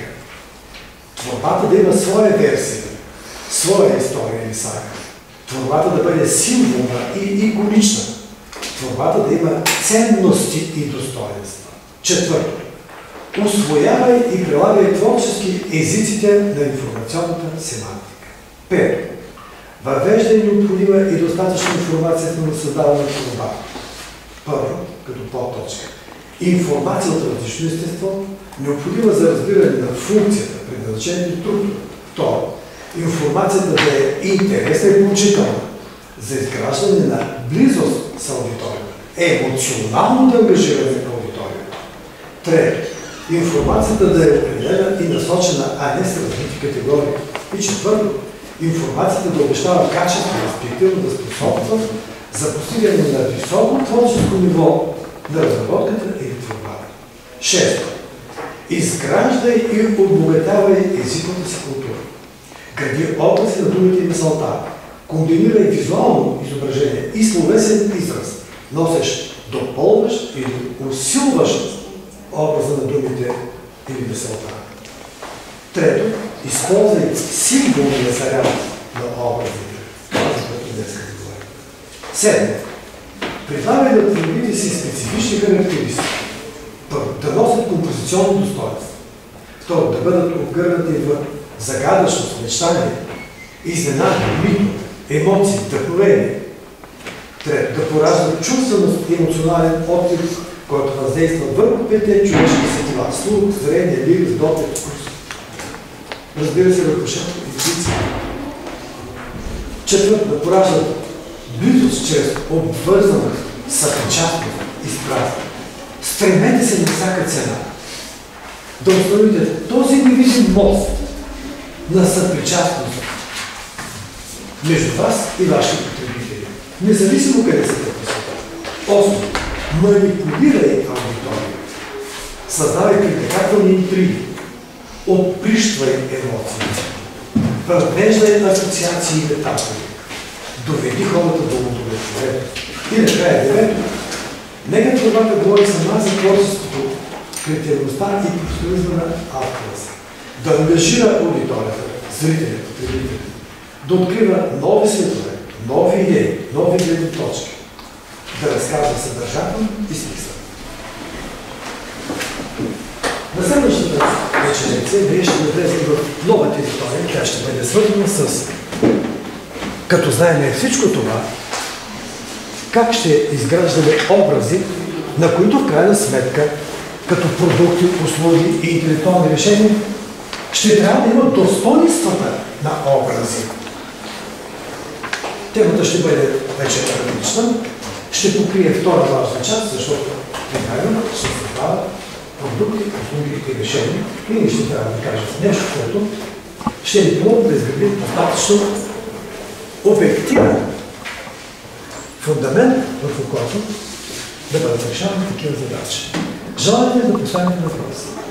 Творбата да има своя версия, своя история или сага. Творбата да бъде символна и иконична. Творбата да има ценности и достоинства. 4. Усвоявай и прилагай творчески езиците на информационната семантика. 5. Въвеждай необходима и достатъчна информация в създаване на творба. Първо, като подточка. Информация от различно естество, необходима за разбиране на функцията, предназначението и структура. Второ, информацията да е интересна и поучителна, за изграждане на близост с аудиторията, емоционално да ангажиране на аудиторията. Трето, информацията да е определена и насочена, а не с развити категории. И четвърто, информацията да обещава качество, респективно да способства за постигане на високо творческо ниво на разработката или творбата. 6. Изграждай и обогатявай езиковата си култура. Гради образи на думите и мисълта. Комбинирай визуално изображение и словесен израз, носещ допълващ или усилващ образа на думите или мисълта. Трето, използвай символния заряд на образите. Това е което днес говорим. 7. Предлагай на творбите си специфични характеристики. Първо, да носят композиционно достоинство. Второ, да бъдат обгърнати в загадъчност, мечтание, изненада, митове, емоции, вдъхновение. Трето, да пораждат чувственост и емоционален отклик, който въздейства върху петте човешки сетива. Слух, зрение, мир, допит, вкус. Разбира се, върху шепот и птици. Четвърто, да пораждат близост чрез обвързаност, съпричастност и страст. Стремете се на всяка цена да установите този невидим мост на съпричастност между вас и вашите потребители, независимо къде са те посетят. 8. Манипулирай аудитория. Създавай привлекателни интриги. Отприщвай емоции. Въвеждай асоциации и метафори. Доведи хората до удовлетворение. И накрая 9. Нека това говори сама за творчеството, креативността и професионализма на автора си. Да ангажира аудиторията, зрителите, потребителите, да открива нови светове, нови идеи, нови гледни точки, да разказва съдържателно и смисъл. На следващата вече лекция вие ще навлезем в нова територия. Тя ще бъде свързана с, като знаем всичко това, как ще изграждаме образи, на които в крайна сметка, като продукти, услуги и интелектуални решения, ще трябва да имат достойнствата на образи. Темата ще бъде вече различна. Ще покрие втора важна част, защото примерно ще се създават продукти, услуги и решения. И ние ще трябва да кажем нещо, което ще ни помогне да изградим достатъчно обективен фундамент, върху който да бъдат решавани такива задачи. Желаете ли да поставите въпроси?